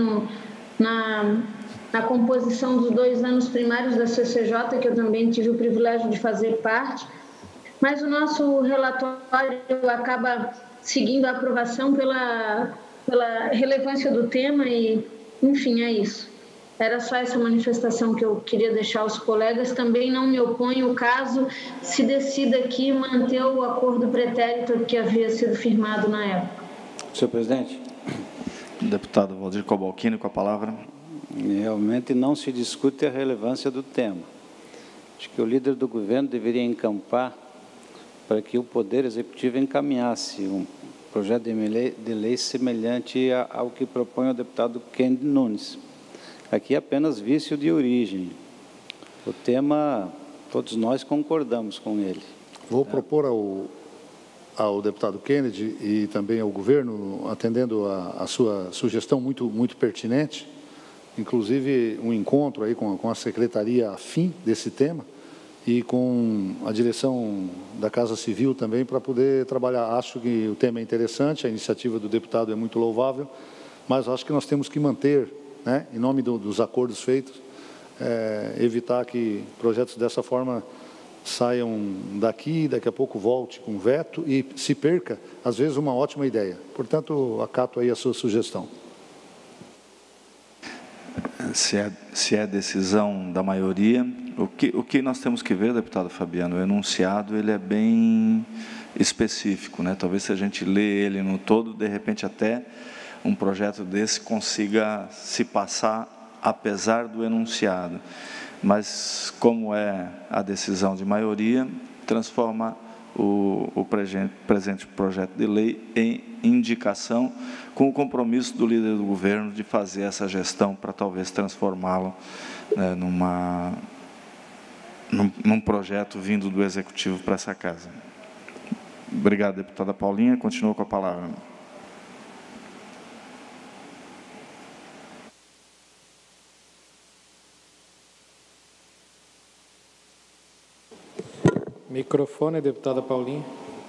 E: na composição dos 2 anos primários da CCJ, que eu também tive o privilégio de fazer parte, mas o nosso relatório acaba seguindo a aprovação pela relevância do tema e, enfim, é isso. Era só essa manifestação que eu queria deixar aos colegas. Também não me oponho caso se decida aqui manter o acordo pretérito que havia sido firmado na época.
H: Senhor presidente.
A: Deputado Valdir Cobalcini, com a palavra.
H: Realmente não se discute a relevância do tema. Acho que o líder do governo deveria encampar para que o Poder Executivo encaminhasse um projeto de lei semelhante ao que propõe o deputado Kennedy Nunes. Aqui é apenas vício de origem. O tema, todos nós concordamos com ele.
G: Vou propor ao deputado Kennedy e também ao governo, atendendo a sua sugestão muito pertinente, inclusive um encontro aí com a secretaria afim desse tema e com a direção da Casa Civil também para poder trabalhar. Acho que o tema é interessante, a iniciativa do deputado é muito louvável, mas acho que nós temos que manter, né, em nome dos acordos feitos, evitar que projetos dessa forma saiam daqui a pouco volte com veto e se perca, às vezes, uma ótima ideia. Portanto, acato aí a sua sugestão.
A: Se é decisão da maioria, o que nós temos que ver, deputado Fabiano, o enunciado ele é bem específico, né? Talvez se a gente lê ele no todo, de repente até um projeto desse consiga se passar apesar do enunciado. Mas, como é a decisão de maioria, transforma o presente projeto de lei em indicação, com o compromisso do líder do governo de fazer essa gestão para talvez transformá-lo, né, num projeto vindo do Executivo para essa casa. Obrigado, deputada Paulinha. Continua com a palavra.
C: Microfone, deputada Paulinha.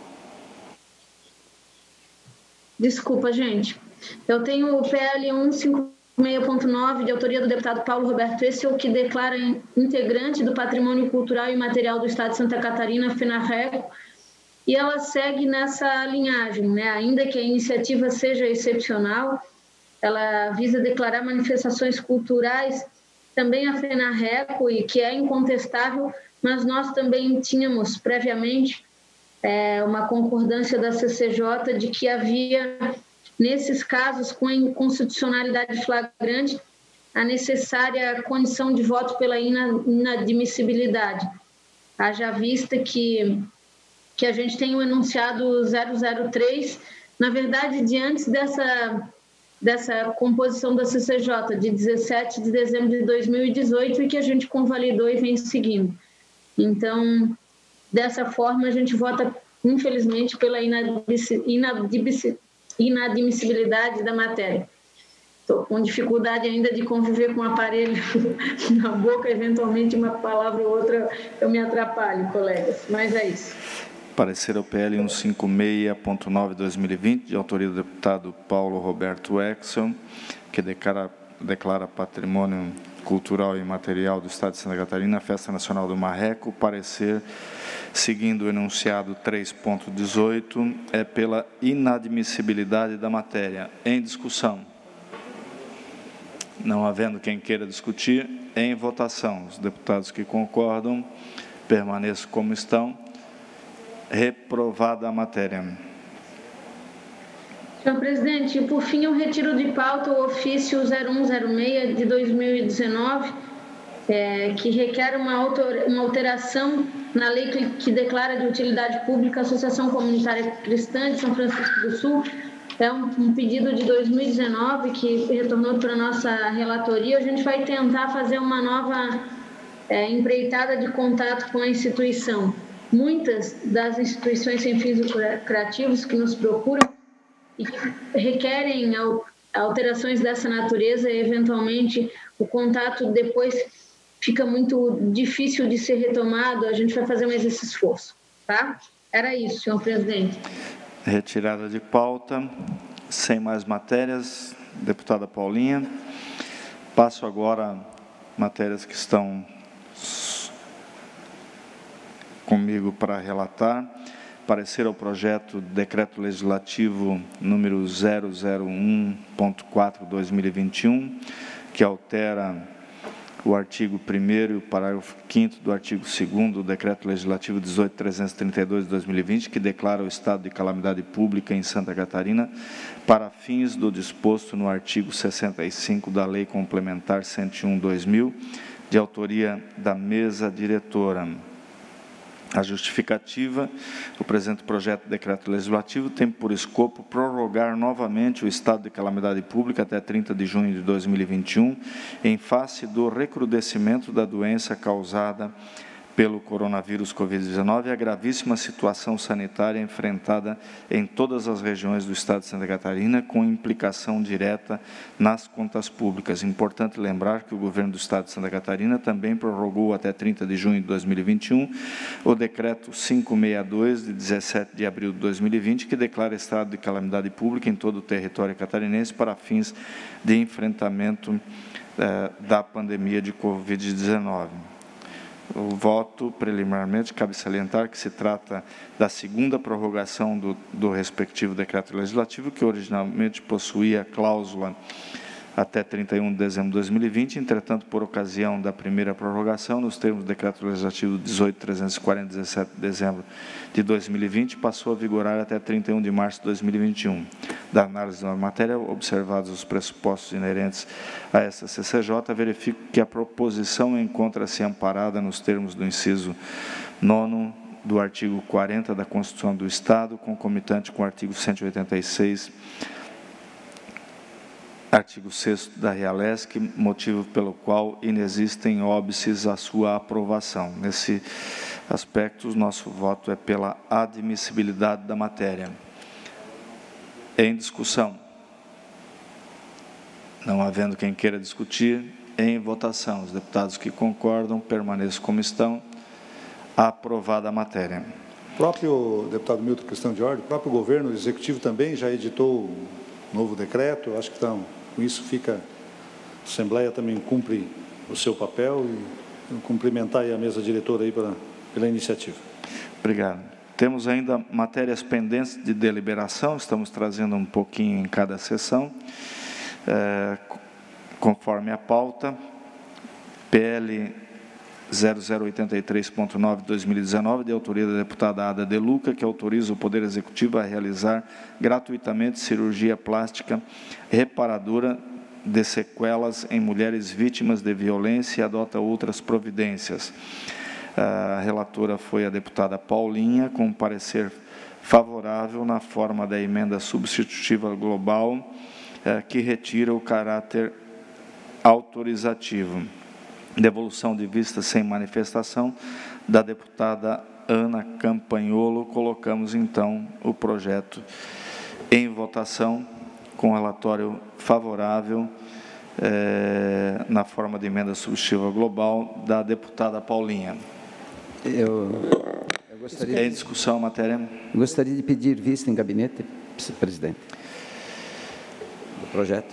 E: Desculpa, gente. Eu tenho o PL 156.9, de autoria do deputado Paulo Roberto. Esse é o que declara integrante do Patrimônio Cultural e Material do Estado de Santa Catarina, FENARRECO, e ela segue nessa linhagem, né? Ainda que a iniciativa seja excepcional, ela visa declarar manifestações culturais, também a FENARRECO, e que é incontestável, mas nós também tínhamos previamente uma concordância da CCJ de que havia, nesses casos com inconstitucionalidade flagrante, a necessária condição de voto pela inadmissibilidade. Haja vista que a gente tem o enunciado 003, na verdade, de antes dessa composição da CCJ, de 17 de dezembro de 2018, e que a gente convalidou e vem seguindo. Então, dessa forma, a gente vota, infelizmente, pela inadmissibilidade da matéria. Estou com dificuldade ainda de conviver com o aparelho na boca, eventualmente uma palavra ou outra eu me atrapalho, colegas, mas é isso.
A: Parecer ao PL 156.9/2020, de autoria do deputado Paulo Roberto Exel, que declara patrimônio cultural e imaterial do Estado de Santa Catarina a Festa Nacional do Marreco. Parecer, seguindo o enunciado 3.18, é pela inadmissibilidade da matéria. Em discussão. Não havendo quem queira discutir, em votação. Os deputados que concordam permaneçam como estão. Reprovada a matéria.
E: Senhor presidente, por fim, eu retiro de pauta o ofício 0106 de 2019, que requer uma alteração na lei que declara de utilidade pública a Associação Comunitária Cristã de São Francisco do Sul. É um pedido de 2019 que retornou para a nossa relatoria. A gente vai tentar fazer uma nova empreitada de contato com a instituição. Muitas das instituições sem fins lucrativos que nos procuram e que requerem alterações dessa natureza, e eventualmente o contato depois fica muito difícil de ser retomado, a gente vai fazer mais esse esforço, tá? Era isso, senhor presidente.
A: Retirada de pauta, sem mais matérias, deputada Paulinha. Passo agora matérias que estão comigo para relatar. Parecer ao projeto de decreto legislativo número 001.4/2021, que altera o artigo 1º e o parágrafo 5º do artigo 2º do decreto legislativo 18.332 de 2020, que declara o estado de calamidade pública em Santa Catarina para fins do disposto no artigo 65 da Lei Complementar 101/2000, de autoria da mesa diretora. A justificativa: o presente projeto de decreto legislativo tem por escopo prorrogar novamente o estado de calamidade pública até 30 de junho de 2021, em face do recrudescimento da doença causada pelo coronavírus Covid-19 e a gravíssima situação sanitária enfrentada em todas as regiões do Estado de Santa Catarina, com implicação direta nas contas públicas. Importante lembrar que o Governo do Estado de Santa Catarina também prorrogou até 30 de junho de 2021 o Decreto 562, de 17 de abril de 2020, que declara estado de calamidade pública em todo o território catarinense para fins de enfrentamento da pandemia de Covid-19. O voto, preliminarmente, cabe salientar que se trata da segunda prorrogação do respectivo decreto legislativo, que originalmente possuía cláusula até 31 de dezembro de 2020, entretanto, por ocasião da primeira prorrogação, nos termos do decreto legislativo 18.340, 17 de dezembro de 2020, passou a vigorar até 31 de março de 2021. Da análise da matéria, observados os pressupostos inerentes a essa CCJ, verifico que a proposição encontra-se amparada nos termos do inciso 9º do artigo 40 da Constituição do Estado, concomitante com o artigo 186, artigo 6º da Realesc, motivo pelo qual inexistem óbices à sua aprovação. Nesse aspecto, o nosso voto é pela admissibilidade da matéria. Em discussão. Não havendo quem queira discutir, em votação. Os deputados que concordam permaneçam como estão. Aprovada a matéria.
G: O próprio deputado Milton, questão de ordem, o próprio governo, o executivo também já editou um novo decreto. Acho que com isso fica, a Assembleia também cumpre o seu papel, e cumprimentar aí a mesa diretora aí pela iniciativa.
A: Obrigado. Temos ainda matérias pendentes de deliberação, estamos trazendo um pouquinho em cada sessão, conforme a pauta. PL 0083.9 de 2019, de autoria da deputada Ada De Luca, que autoriza o Poder Executivo a realizar gratuitamente cirurgia plástica reparadora de sequelas em mulheres vítimas de violência e adota outras providências. A relatora foi a deputada Paulinha, com parecer favorável na forma da emenda substitutiva global, que retira o caráter autorizativo. Devolução de vista sem manifestação da deputada Ana Campanholo. Colocamos, então, o projeto em votação com relatório favorável na forma de emenda substitutiva global da deputada Paulinha.
D: Eu gostaria...
A: Em discussão a matéria?
D: Gostaria de pedir vista em gabinete, presidente, do projeto.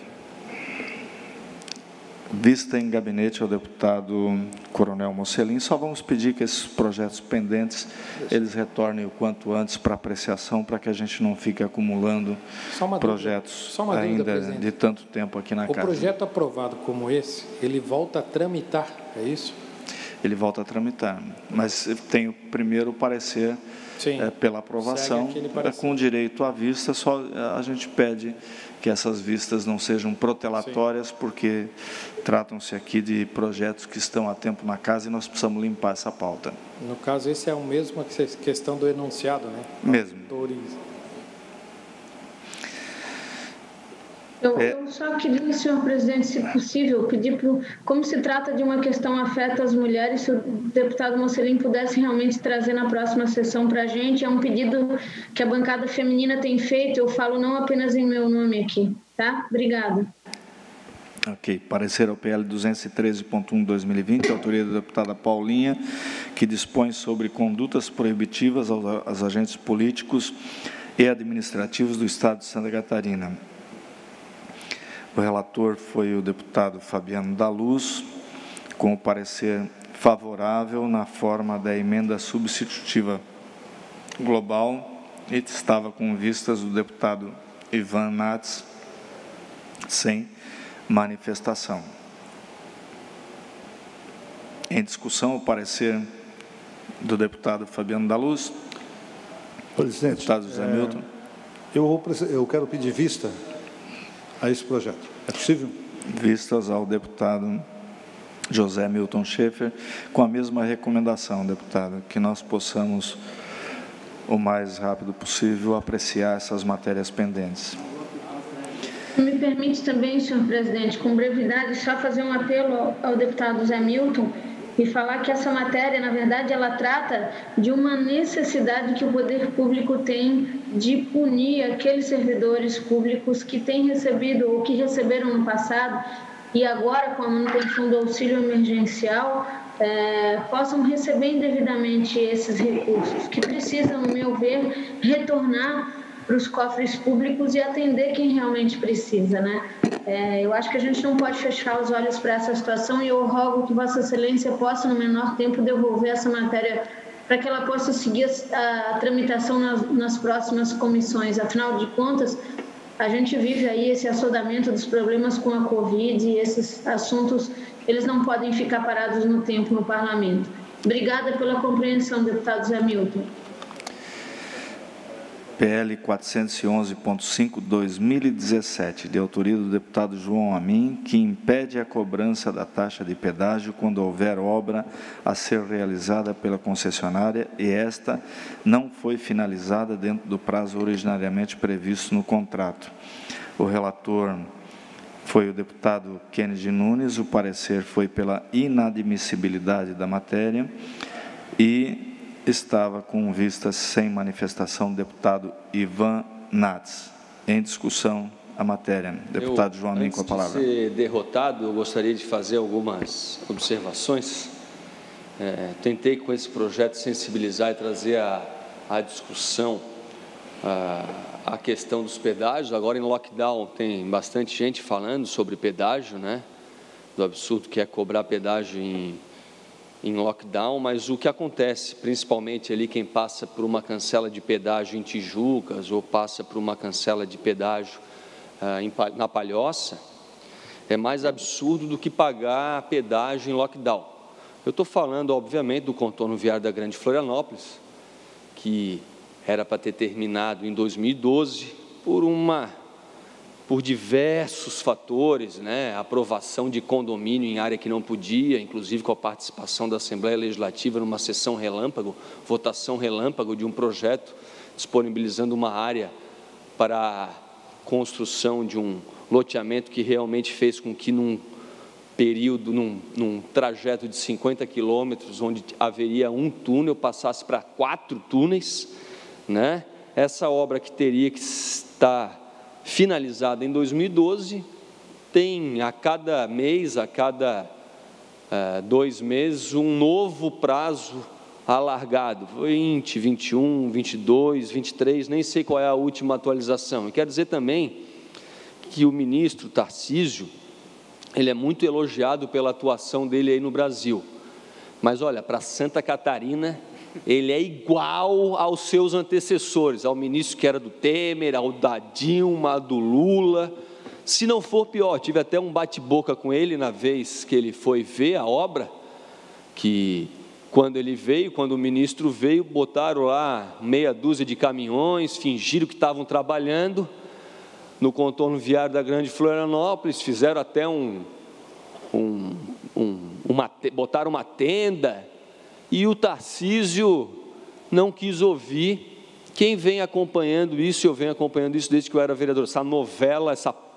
A: Vista em gabinete ao deputado Coronel Mocelin. Só vamos pedir que esses projetos pendentes, eles retornem o quanto antes para apreciação, para que a gente não fique acumulando projetos ainda de tanto tempo aqui na casa.
C: O projeto aprovado como esse, ele volta a tramitar, é isso?
A: Ele volta a tramitar, mas tem o primeiro parecer pela aprovação, com direito à vista. Só a gente pede que essas vistas não sejam protelatórias, porque tratam-se aqui de projetos que estão há tempo na casa e nós precisamos limpar essa pauta.
C: No caso, esse é o mesmo questão do enunciado, né?
A: Mesmo.
E: Eu só queria, senhor presidente, se possível, pedir, como se trata de uma questão afeta as mulheres, se o deputado Mocelin pudesse realmente trazer na próxima sessão para a gente. É um pedido que a bancada feminina tem feito, eu falo não apenas em meu nome aqui, tá? Obrigada.
A: Ok. Parecer ao PL 213.1/2020, autoria da deputada Paulinha, que dispõe sobre condutas proibitivas aos agentes políticos e administrativos do Estado de Santa Catarina. O relator foi o deputado Fabiano da Luz, com o parecer favorável na forma da emenda substitutiva global, e estava com vistas o deputado Ivan Nats, sem manifestação. Em discussão, o parecer do deputado Fabiano da Luz.
G: Presidente,
A: deputado José Milton.
G: Eu quero pedir vista a esse projeto. É possível?
A: Vistas ao deputado José Milton Schaefer, com a mesma recomendação, deputado, que nós possamos, o mais rápido possível, apreciar essas matérias pendentes.
E: Me permite também, senhor presidente, com brevidade, só fazer um apelo ao deputado José Milton e falar que essa matéria, na verdade, ela trata de uma necessidade que o poder público tem de punir aqueles servidores públicos que têm recebido ou que receberam no passado e agora, com a manutenção do auxílio emergencial, possam receber indevidamente esses recursos, que precisam, no meu ver, retornar para os cofres públicos e atender quem realmente precisa, né? Eu acho que a gente não pode fechar os olhos para essa situação e eu rogo que Vossa Excelência possa, no menor tempo, devolver essa matéria para que ela possa seguir a tramitação nas próximas comissões. Afinal de contas, a gente vive aí esse assodamento dos problemas com a Covid e esses assuntos, eles não podem ficar parados no tempo no Parlamento. Obrigada pela compreensão, deputado Zé Milton.
A: PL 411.5/2017, de autoria do deputado João Amin, que impede a cobrança da taxa de pedágio quando houver obra a ser realizada pela concessionária e esta não foi finalizada dentro do prazo originariamente previsto no contrato. O relator foi o deputado Kennedy Nunes, o parecer foi pela inadmissibilidade da matéria e estava com vistas sem manifestação do deputado Ivan Nats. Em discussão a matéria. Deputado João Amin, com a palavra.
F: Antes de ser derrotado, eu gostaria de fazer algumas observações. Tentei com esse projeto sensibilizar e trazer à discussão a questão dos pedágios. Agora em lockdown tem bastante gente falando sobre pedágio, né? Do absurdo que é cobrar pedágio em lockdown, mas o que acontece, principalmente ali quem passa por uma cancela de pedágio em Tijucas ou passa por uma cancela de pedágio na Palhoça, é mais absurdo do que pagar pedágio em lockdown. Eu estou falando, obviamente, do contorno viário da Grande Florianópolis, que era para ter terminado em 2012, por uma por diversos fatores, né? Aprovação de condomínio em área que não podia, inclusive com a participação da Assembleia Legislativa numa sessão relâmpago, votação relâmpago de um projeto disponibilizando uma área para a construção de um loteamento que realmente fez com que num período, num trajeto de 50 quilômetros, onde haveria um túnel, passasse para 4 túneis, né? Essa obra que teria que estar finalizada em 2012, tem a cada mês, a cada 2 meses, um novo prazo alargado, 20, 21, 22, 23, nem sei qual é a última atualização. E quero dizer também que o ministro Tarcísio, ele é muito elogiado pela atuação dele aí no Brasil, mas olha, para Santa Catarina, ele é igual aos seus antecessores, ao ministro que era do Temer, ao da Dilma, do Lula, se não for pior. Tive até um bate-boca com ele na vez que ele foi ver a obra, que quando ele veio, quando o ministro veio, botaram lá meia dúzia de caminhões, fingiram que estavam trabalhando no contorno viário da Grande Florianópolis, fizeram até botaram uma tenda, e o Tarcísio não quis ouvir. Quem vem acompanhando isso, eu venho acompanhando isso desde que eu era vereador, essa novela,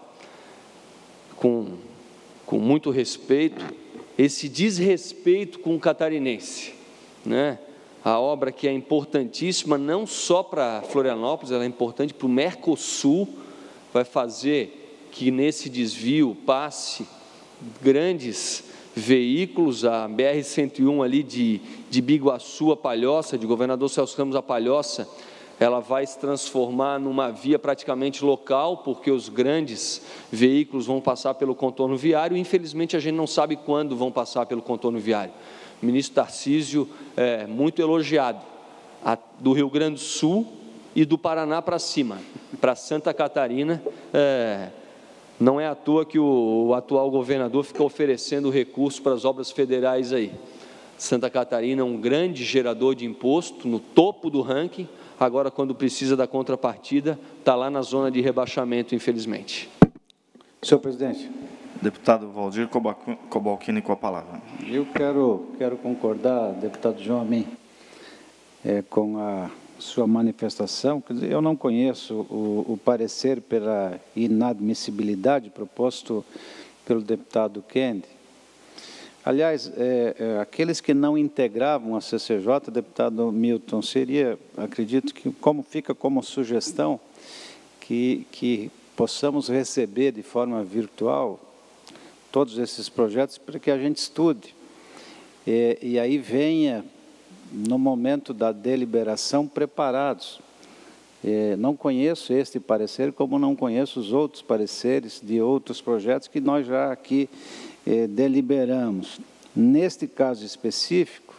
F: com muito respeito, esse desrespeito com o catarinense, né? A obra que é importantíssima, não só para Florianópolis, ela é importante para o Mercosul, vai fazer que nesse desvio passe grandes veículos, a BR-101 ali de Biguaçu a Palhoça, de Governador Celso Ramos a Palhoça, ela vai se transformar numa via praticamente local, porque os grandes veículos vão passar pelo contorno viário, e infelizmente a gente não sabe quando vão passar pelo contorno viário. O ministro Tarcísio é muito elogiado, do Rio Grande do Sul e do Paraná para cima, para Santa Catarina, não é à toa que o atual governador fica oferecendo recursos para as obras federais aí. Santa Catarina é um grande gerador de imposto, no topo do ranking, agora quando precisa da contrapartida, está lá na zona de rebaixamento, infelizmente.
H: Senhor presidente.
A: Deputado Valdir Cobalcini com a palavra.
H: Eu quero concordar, deputado João Amin, com a sua manifestação. Quer dizer, eu não conheço o parecer pela inadmissibilidade proposto pelo deputado Kendi. Aliás, aqueles que não integravam a CCJ, deputado Milton, acredito que fica como sugestão que possamos receber de forma virtual todos esses projetos para que a gente estude. E aí venha, no momento da deliberação, preparados. Não conheço este parecer, como não conheço os outros pareceres de outros projetos que nós já aqui deliberamos. Neste caso específico,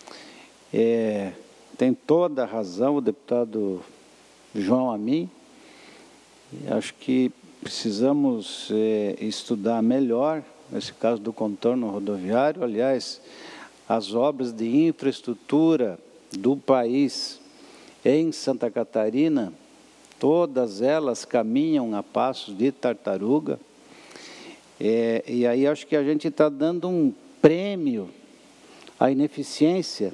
H: tem toda a razão o deputado João Amin. Acho que precisamos estudar melhor, nesse caso do contorno rodoviário. Aliás, as obras de infraestrutura do país em Santa Catarina, todas elas caminham a passos de tartaruga. E aí acho que a gente está dando um prêmio à ineficiência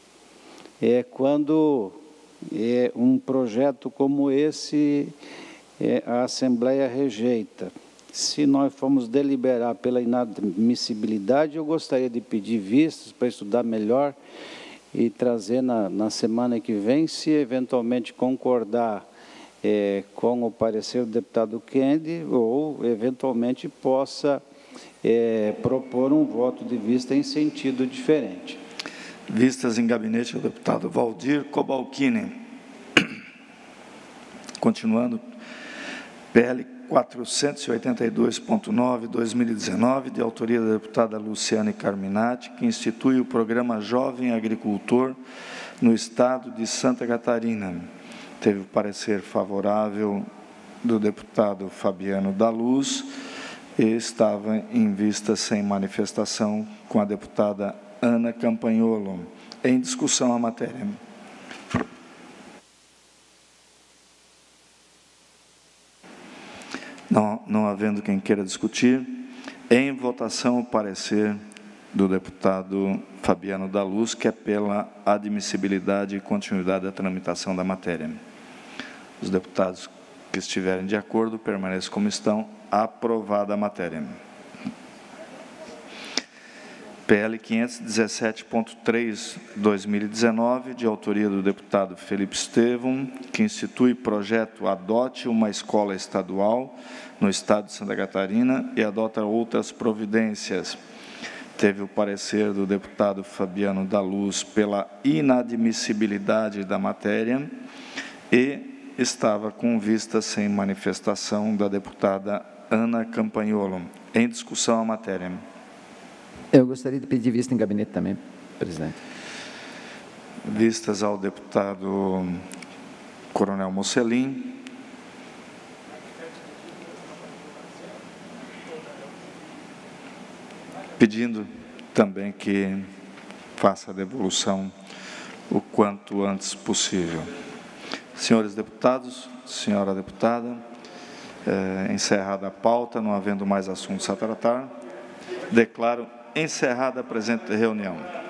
H: quando um projeto como esse a Assembleia rejeita. Se nós formos deliberar pela inadmissibilidade, eu gostaria de pedir vistas para estudar melhor e trazer na semana que vem, se eventualmente concordar com o parecer do deputado Kendi, ou eventualmente possa propor um voto de vista em sentido diferente.
A: Vistas em gabinete ao deputado Valdir Cobalcini. Continuando, PL 482.9, 2019, de autoria da deputada Luciane Carminati, que institui o programa Jovem Agricultor no estado de Santa Catarina. Teve o parecer favorável do deputado Fabiano da Luz e estava em vista sem manifestação com a deputada Ana Campanholo. Em discussão a matéria. Não havendo quem queira discutir, em votação o parecer do deputado Fabiano da Luz, que é pela admissibilidade e continuidade da tramitação da matéria. Os deputados que estiverem de acordo, permaneçam como estão. Aprovada a matéria. PL 517.3/2019, de autoria do deputado Felipe Estevão, que institui projeto Adote uma Escola Estadual no Estado de Santa Catarina e adota outras providências. Teve o parecer do deputado Fabiano da Luz pela inadmissibilidade da matéria e estava com vista sem manifestação da deputada Ana Campagnolo. Em discussão a matéria.
D: Eu gostaria de pedir vista em gabinete também, presidente.
A: Vistas ao deputado Coronel Mocelin. Pedindo também que faça a devolução o quanto antes possível. Senhores deputados, senhora deputada, encerrada a pauta, não havendo mais assuntos a tratar, declaro encerrada a presente reunião.